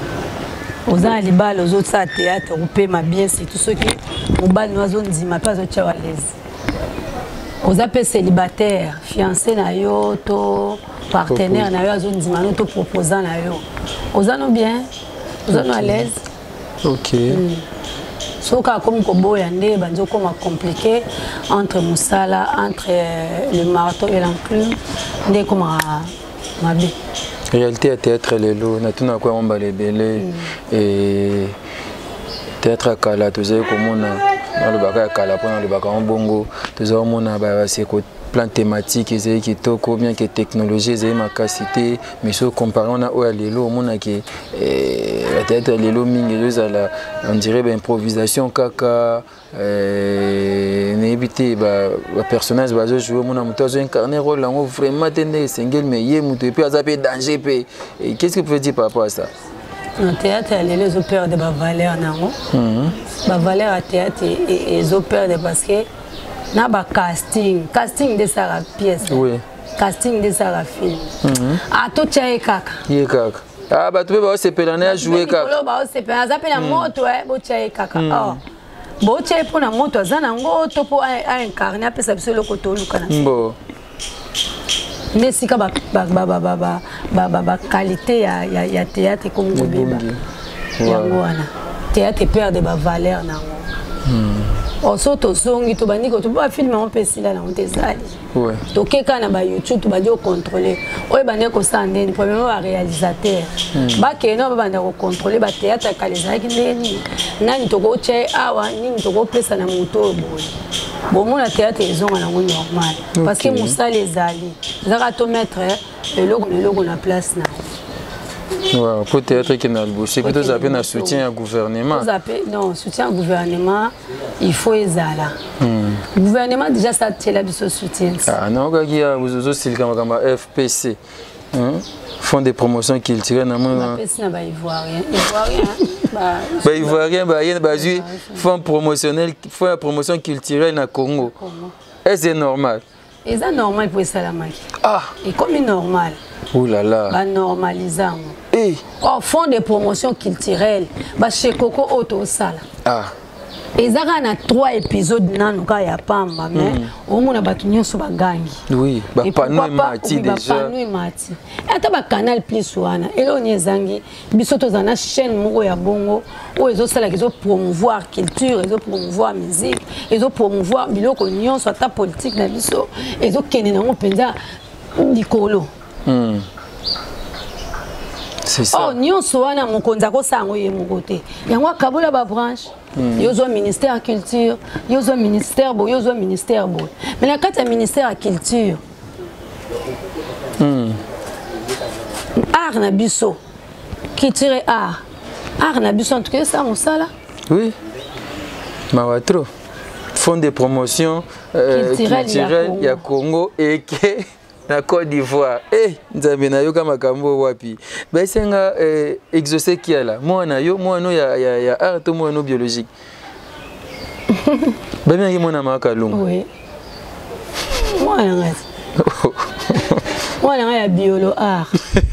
Oza libalo zo sa théâtre pema bien c'est tout ce qui mobali no zo ndima pas zo tcha walaise. Oza pe célibataire, fiancé na yo to partenaire na yo zo ndima no to proposant na yo. Oza no bien, oza no à l'aise. OK. Mm. So ka comme koboya nde banzo comme compliqué entre musala entre le marteau et l'enclume nde comme mabe réalité à théâtre lelo na tuna kwa omba lebele et théâtre kala tozé komona na le baka kala pona le baka bongo tozé mona ba c'est plan thématique et qui toko bien que technologie et ma capacité mais so comparé on a au lelo mona qui peut-être lelo mingi la on dirait ben improvisation kaka euh n'éviter ba personnage ba jouer mona muto zo incarner rôle là vraiment tende single mais yé muto et puis azapé danger pe qu'est-ce que vous pouvez dire par rapport à ça? En théâtre les opères de ba valeur nango ba valeur à théâtre et les opères de parce que na ba casting casting de sa pièce oui casting de sa film a to tchae kaka ye kaka ah ba tu ba se pelane a jouer kaka ko ba se pe aza pe na moto eh bo tchae kaka oh bo tchae po na moto aza na ngoto po a incarner a pesa biso loko to luka na bo mais si ka ba ba ba ba ba ba ba qualité ya ya théâtre comme ngobeba yango wana théâtre perd de ba valeur na on saute au son, tu vas dire que tu vas filmer un peu si là on te sali. Ouais. Donc quand on a YouTube, tu vas dire contrôler. On va dire que ça n'est premièrement un réalisateur. Bah que non, on va dire contrôler. Bah théâtre à Calais, qui n'est ni nani to go che awa ni to go place na moto boy. Bon mon théâtre ils ont un normal. Parce que Moussa les ali. Zara to mettre le logo le logo na place na. Ouais, peut-être qu'il y a le boucher, que vous avez un soutien au gouvernement. Non, soutien au gouvernement, il faut les aller. Le gouvernement déjà ça tient la soutien. Ah non, il y a aussi le F P C, Fonds de promotion culturelle. F P C n'a ivoirien, ivoirien. Bah ivoirien, bah il y a bah fonds promotionnel, fonds de promotion culturelle na Congo. Est-ce normal? C'est normal pour ça la magie. Ah. Et comme normal. Oh là là. Bah normalisant. Eh. Au fond de promotion culturelle, bah chez Coco Auto Sala. Ah. Et ça a trois épisodes nan ka ya pamba mais au moins ba tunyo so bagangi. Oui, ba pano mati déjà. Ba pano mati. Ata ba canal plus wana. Elo nyezangi biso tozana chaîne moko ya bongo o ezo sala kizo promouvoir culture, ezo promouvoir musique, ezo promouvoir biloko nyonso ata politique na biso, ezo kene nango penza likolo. Hmm. C'est ça. Oh, nyonso wana mokonza ko sango ye mokote. Yango kabola ba branche. Yozo ministère culture, yozo ministère bo, yozo ministère bo. Mais la carte ministère culture. Hmm. Art na biso. Culture et art. Art na biso en tout cas ça mon ça là. Oui. Mawatro. Fonds de promotion euh, culturelle ya Congo et que na Côte d'Ivoire. Eh, nzambe na yo kama kambo wapi. Ba senga eh, exaucer qui là. Moi na yo, moi no ya ya ya art, moi no biologique. Bien qui mon amaka Kalunga. Oui. Moi là. Moi là biolo art.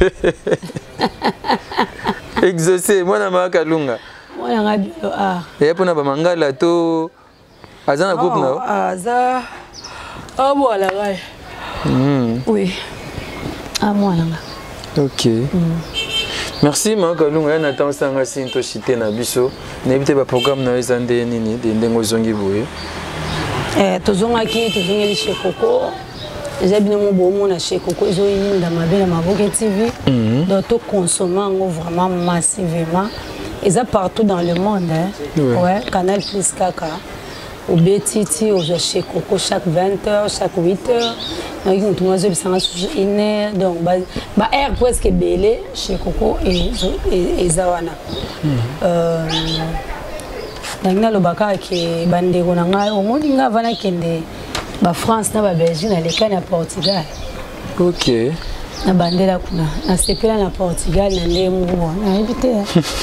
Exaucé mon amaka Kalunga. Moi là biolo art. Et pour na ba mangala to azana groupe na. Aza. Ah voilà ouais. Oui. Ah moi là. OK. Merci Maka Kalunga ya Nathan Sanga Sinto Chité na biso. N'ébite ba programme na ezande nini de ndengo zongi boye. Eh tozonga ki tozongeli chez Coco. J'ai bien mon beau mon chez Coco ils ont une dans ma belle ma Vogue T V. Donc tout consommant vraiment massivement. Ils sont partout dans le monde hein. Ouais, ouais Canal Plus Kaka. Au B T T au chez Coco chaque vingt heures, chaque huit heures. Donc ils ont tout moi je une heure donc bah bah air presque belé chez Coco et et Zawana. Euh Nangina lobaka ki bande ko nanga o moni nga vana kende ba France na ba Belgique na leka na Portugal. OK. Na bandela kuna na sepela na Portugal na ndemu na invité.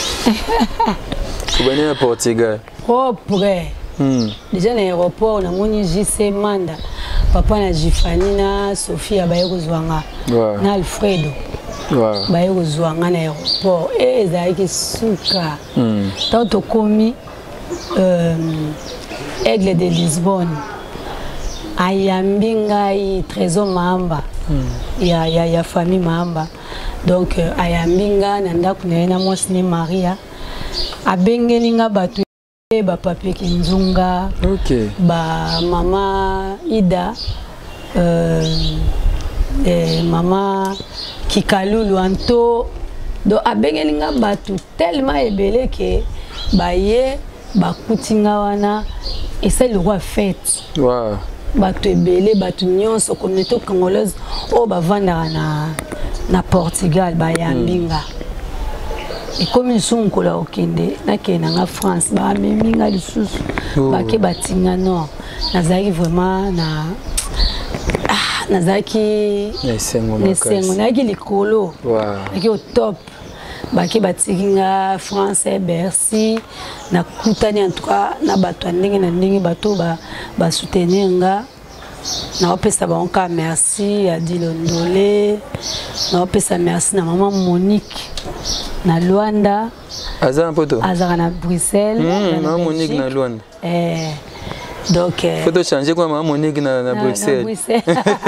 Ku bane na Portugal. Propre. Hmm. Déjà na aéroport na moni J C Manda. Papa na Jifani na Sophia baye ko zwanga. Wow. Na Alfredo. Wow. Baye ko zwanga na aéroport. Eh za ki suka. Hmm. Tant komi Euh, Aigle de Lisbonne ayambinga i trésor mamba mm. ya ya ya famille mamba donc euh, ayambinga nanda kuna mwasi Maria abengelinga batu ba papier kinzunga OK ba mama Ida euh, eh, mama Kikalulu Anto donc abengelinga batu tellement ebele que baye bakutinga wana et c'est le roi fête. Wow. Batu ebele batu nyonso communauté congolaise o bavanda na na Portugal ba yambinga. Mm. Et comme ils sont kola okende na kena na France ba meminga lisusu ba ke batinga non. Nazaki vraiment na ah nazaki nesengo makasi. Nesengo naki likolo. Wow. Naki au top. Baki batikinga France Bercy na kutani en tout cas na bato ndenge na ndenge bato ba ba soutenir nga na opesa ba onka merci à Dilondolé na opesa merci na maman Monique na Luanda Azana poto Azana na Bruxelles mm, maman Monique na Luanda eh donc eh, faut changer quoi maman Monique na, na, na Bruxelles, na Bruxelles.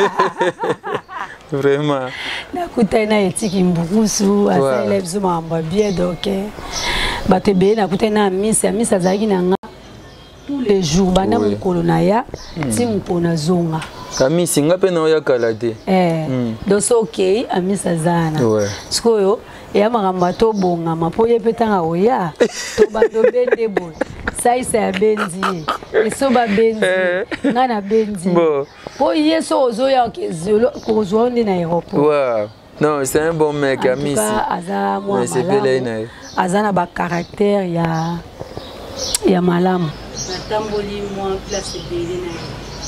Vraiment. Na kutana etiki mbukusu asa ile bizuma amba bien donc batebe na kutana misa misa zaki na nga tous les jours bana mukolo na ya ti mukona zonga kamisi ngape na oya kalate eh donc so okay amisa zana ouais sikoyo ya magamba to bonga mapoye petanga oya to bando bende bo sai sai benzi eso ba benzi ngana benzi po yeso ozoya kezolo kozonde na aéroport. Wow. Non, c'est un bon mec à Missy. Aza moi malamu. Aza na ba caractère ya ya malamu. Na tamboli moi place belé na.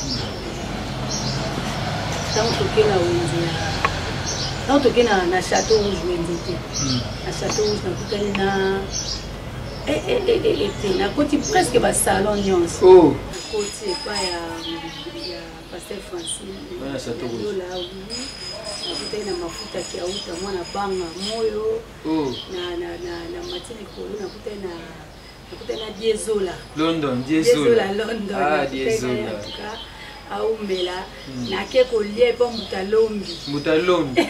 Tant que na wenzi. Tant que na na château rouge wenzi. Na château rouge na kutani na eh eh eh eh na koti presque ba salon nyonso. Oh. Koti pa ya Pasteur Francine, voilà, ça te roule. Là, oui. Nakutana na mafuta kia uta mwana banga moyo. Oh. Na na na na matini kolo nakutana nakutana Diezola. London, Diezola. Diezola London. Ah, Diezola. Au mela na ke ko lie pa mutalombi. Mutalombi.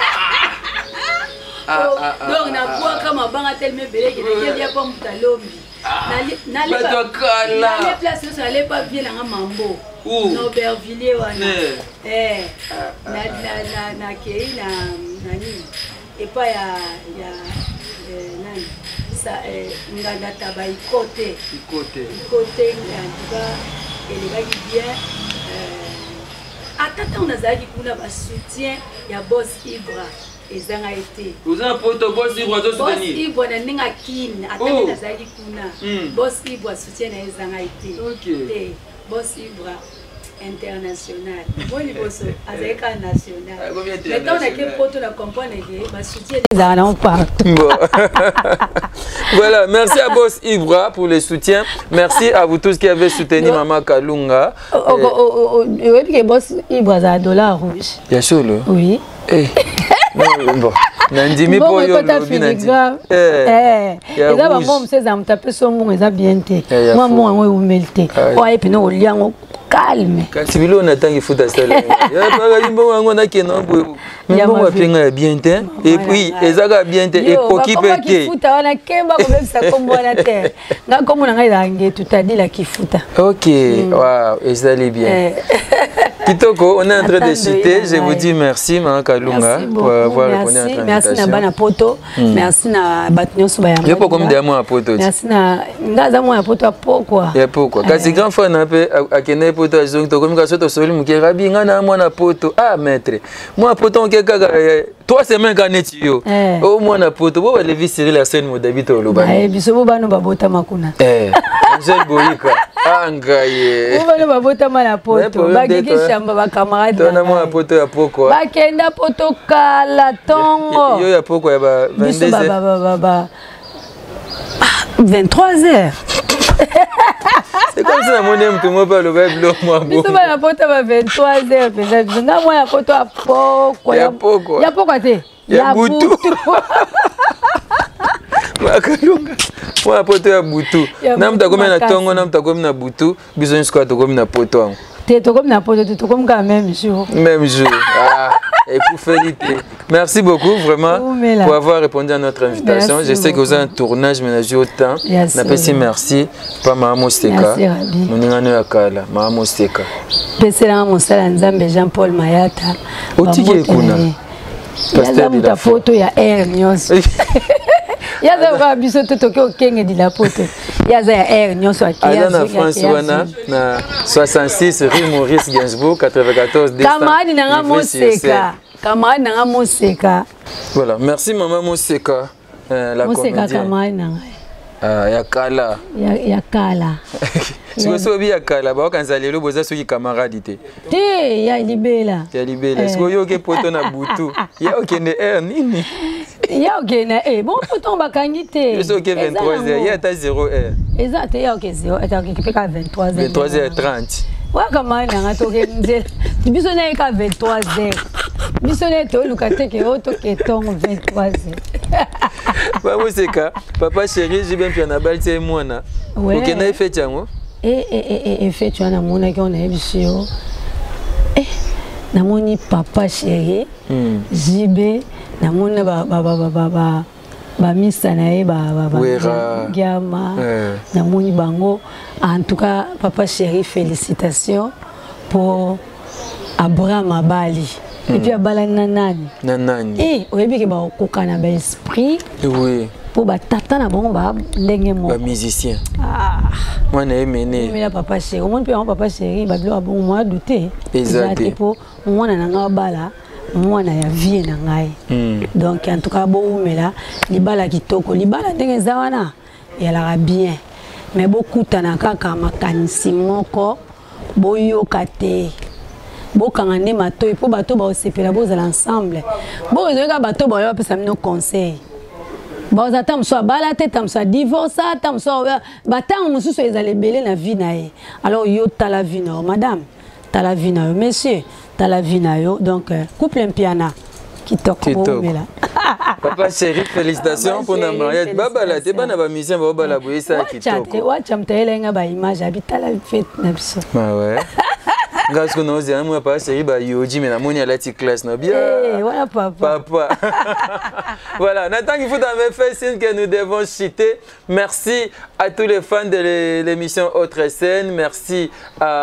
Ah ah ah. Donc na kwa kama banga tellement belé que na lie pa mutalombi. Na na pas na les places sur les pas bien na mambo. No Bervilliers wana. Eh. Na na na na kei na nani. Et pas ya ya nani. Ça nganda tabai côté. Côté. Côté en tout cas elle va bien euh attends on a zaki kuna ba soutien ya boss Ibra. Ezanga été. Vous avez poto boss Ibra zo soutenir. Boss Ibra na ninga kin attends na zaki kuna. Boss Ibra soutien na ezanga été. OK. Eh boss Ibra international. Bon niveau avec un national. Maintenant on a que pour tout la comprendre que ma soutien les allons partout. Voilà, merci à Boss Ibra pour le soutien. Merci à vous tous qui avez soutenu Maman Kalunga. Oui, que Boss Ibra a dollar rouge. Bien sûr le. Oui. Eh. Non, bon. Nandimi pour yo eh eh et là ba mom c'est ça me taper son mon ça bien té moi moi on humilité oh et puis no liango calme quand tu bilo na tangi futa sala ya pas limbo wango na keno bo mbo wa pinga bien té et puis ezaka bien té et koki pété futa wana kemba ko même ça comme bona té nga comme na ngai dangue tout a dit la kifuta. OK waouh et ça allait bien. Kitoko, on est en train de citer, je vous dis merci Maman Kalunga pour avoir répondu à notre invitation. Merci na bana poto, merci na batnyo suba ya. Je peux comme dire moi à poto. Merci na ngaza moi à poto à pourquoi? Et pourquoi? Quand c'est grand frère na pe à kene poto à zong to comme ka soto soli mukera bi ngana moi na poto. Ah maître. Moi poto on keka trois semaines quand est yo. Au moins na poto bo levi Cyril la scène mo David Oloba. Eh biso bo bano babota makuna. Eh. Angel Boyika. Angaye. Bo bano babota mana poto. Bagiki shamba ba camarade. Tona moi poto ya pourquoi? Ba kenda poto kala tongo. Yo ya pourquoi ba vingt-deux heures. vingt-trois heures. C'est comme si mon aime tout le monde parle le web moi. Biso ba poto ba vingt-trois heures peut-être. Nga moi ya poto a pourquoi? Ya pourquoi? Ya pourquoi te? Ya butu. Makalunga. Moi poto ya butu. Namta comme na tongo namta comme na butu. Biso squat comme na poto. T'es comme na poto, t'es comme quand même jour. Même jour. Ah, et pour Félité. Merci beaucoup vraiment pour avoir répondu à notre invitation. Merci Je sais beaucoup. Que vous avez un tournage ménagé au temps. Merci. Merci. Pas Maman Steka. Moningano Yakala. Maman Steka. Pesela Monsala Nzambe Jean-Paul Mayata. Otiki kuna. Pasteur de la photo ya air nyos. Yaza ba biso totoke okenge di la poto. Yaza ya air nyos wa kia. Ana France wana na soixante-six rue Maurice Gainsbourg quatre-vingt-quatorze deux cents. Kamadi nanga Moseka. Kamadi nanga Moseka. Voilà, merci maman Moseka. Euh, la Moseka comédienne. kamadi nanga. Ah, ya kala. Ya ya kala. Siko so bi ya kala ba kanza lelo boza soki camarade te. Te ya libela. Ya libela. Siko yo ke poto na butu. Ya okende air nini? Ya okende eh bon poto bakangi te. Yo so ke vingt-trois heures, ya ta zéro heure. Exact, ya ok zéro, eta ki peka vingt-trois heures. vingt-trois heures trente. Wa kama nanga toke nze. Biso na ka vingt-trois heures. Biso na to lukate ke oto ke tongo vingt-trois heures. Ba Moseka, papa chéri, j'ai bien piana balté mwana. OK na fait yango. Eh eh eh eh fait tu ana mona ki on a bisio. Eh na moni papa chéri. Jibe na mona ba ba ba ba ba ba misa na e ba ba ba Giama. Na moni bango. En tout cas, papa chéri, félicitations pour Abraham Abali. Et puis Abala Nanani. Nanani. Et au début, il y a un esprit. Oui. Pour les tata na bon ba ndenge mo. Ba musicien. Ah. Moi na mené. Mais papa chéri, au moins puis papa chéri, ba bilo bon moi douter. Exact. Pour moi na nga bala. Moi na ya vie na ngai. Donc en tout cas bon mais là, libala kitoko, libala ndenge zawana. Et elle a bien. Mais beaucoup tanaka kama kanisi moko boyo kate. Bokangane mato pour bato ba osepela boza l'ensemble. Bo ezoka bato ba yo pesa mino conseil. Ba za tam so bala te tam so divorce tam so batang mususu ezale belé na vie na ye. Alors yo ta la vie na madame, ta la vie na yo monsieur, ta la vie na yo donc couple piana qui toque là. Papa chéri, félicitations pour notre mariage. Baba la te bana ba musicien ba bala boye ça qui toque. Wacha mtaela nga ba image habita la fête na biso. Ah ouais. Grâce que nous avons moi pas série ba yoji mais la moni à la petite classe no bien. Eh voilà papa. Papa. Voilà, Nathan il faut t'avoir fait signe que nous devons citer. Merci à tous les fans de l'émission Autre Scène, merci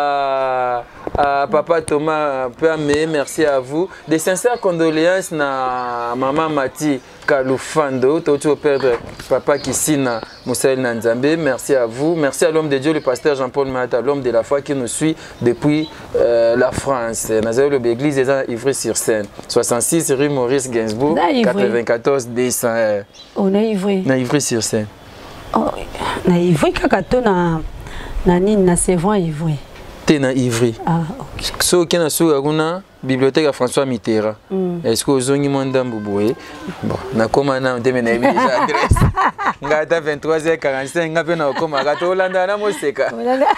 à, à papa Thomas Permé, merci à vous. Des sincères condoléances na maman Mati Kalufando, tu perdre papa Kissina Moussaïl Nanzambe, merci à vous. Merci à l'homme de Dieu, le pasteur Jean-Paul Mata, l'homme de la foi qui nous suit depuis euh, la France. Nazaré l'église des Ivry-sur-Seine, soixante-six rue Maurice Gainsbourg, quatre-vingt-quatorze deux cents. On est Ivry. Na Ivry-sur-Seine. Oh, na Ivry kakato na na nini na Sévan Ivry. te na Ivry. Ah, ok. So qui na so kuna bibliothèque à François Mitterrand. Est-ce que ozongi mondambu boye? Bon, na koma na ndeme na déjà adresse. Ngata vingt-trois heures quarante-cinq ngape na koma gato Holanda na moseka.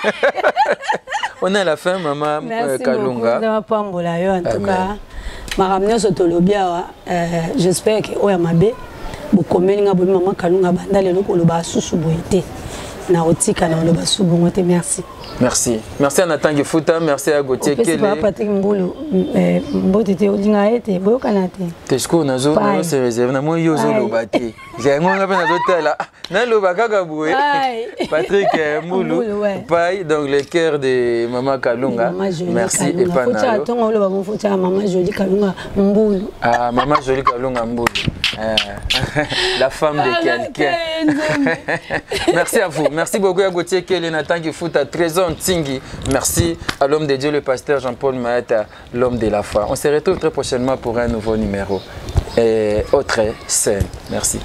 On est à la fin, maman Kalunga. En tout cas, ma ramené sur Tolobia. J'espère que Oyamabe, vous communiquez avec maman Kalunga Bandale, le Koloba Sousouboité. Naotika, Naoloba Sousouboité. Merci. Merci. Merci à Nathan Gifuta, merci à Gauthier Kele. Merci à Patrick Mboulou. Mbote Odingaete, Boyokanate. Tesco, Nazo, Nazo, c'est réservé. Nazo, Yozo, Lobati. J'ai un moment à l'hôtel là. Nan Lobaka Boué. Patrick Mboulou. Paille, donc le cœur de Maman Kalunga. Merci et pas Nalo. Maman Jolie Kalunga Mboulou. Ah, Maman Jolie Kalunga Mboulou. La femme de quelqu'un. Merci à vous. Merci beaucoup à Gauthier Kele, Nathan Gifuta, Trésor Tingi. Merci à l'homme de Dieu, le pasteur Jean-Paul Maëta, l'homme de la foi. On se retrouve très prochainement pour un nouveau numéro. Et autre scène. Merci.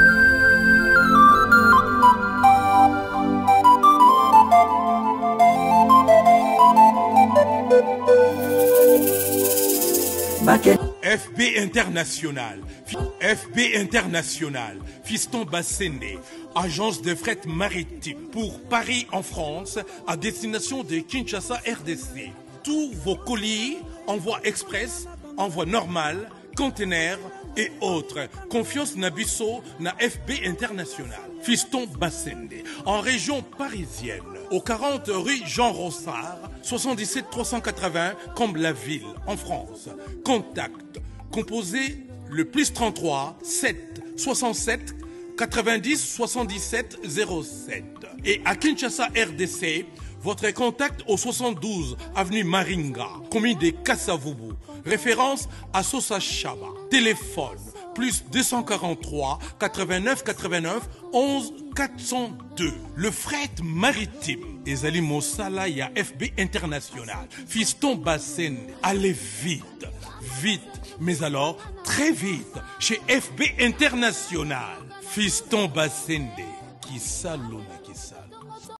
F B International, F B International, Fiston Bassende, agence de fret maritime pour Paris en France à destination de Kinshasa R D C. Tous vos colis, envoi express, envoi normal, conteneurs et autres. Confiance Nabisso na F B International. Fiston Bassende, en région parisienne, au quarante rue Jean Rossard, soixante-dix-sept trois cent quatre-vingts, Comble-la-Ville, en France. Contact, composez le plus trente-trois, sept, soixante-sept, quatre-vingt-dix, soixante-dix-sept, zéro sept. Et à Kinshasa R D C, votre contact au soixante-douze avenue Maringa, commune de Kassavubu. Référence à Sosa Chaba. Téléphone plus deux cent quarante-trois, quatre-vingt-neuf, quatre-vingt-neuf, onze, quatre cent deux. Le fret maritime. Ezali Mosala ya F B International. Fiston Bassende. Allez vite, vite, mais alors très vite chez F B International. Fiston Bassende. Qui salue, qui salue.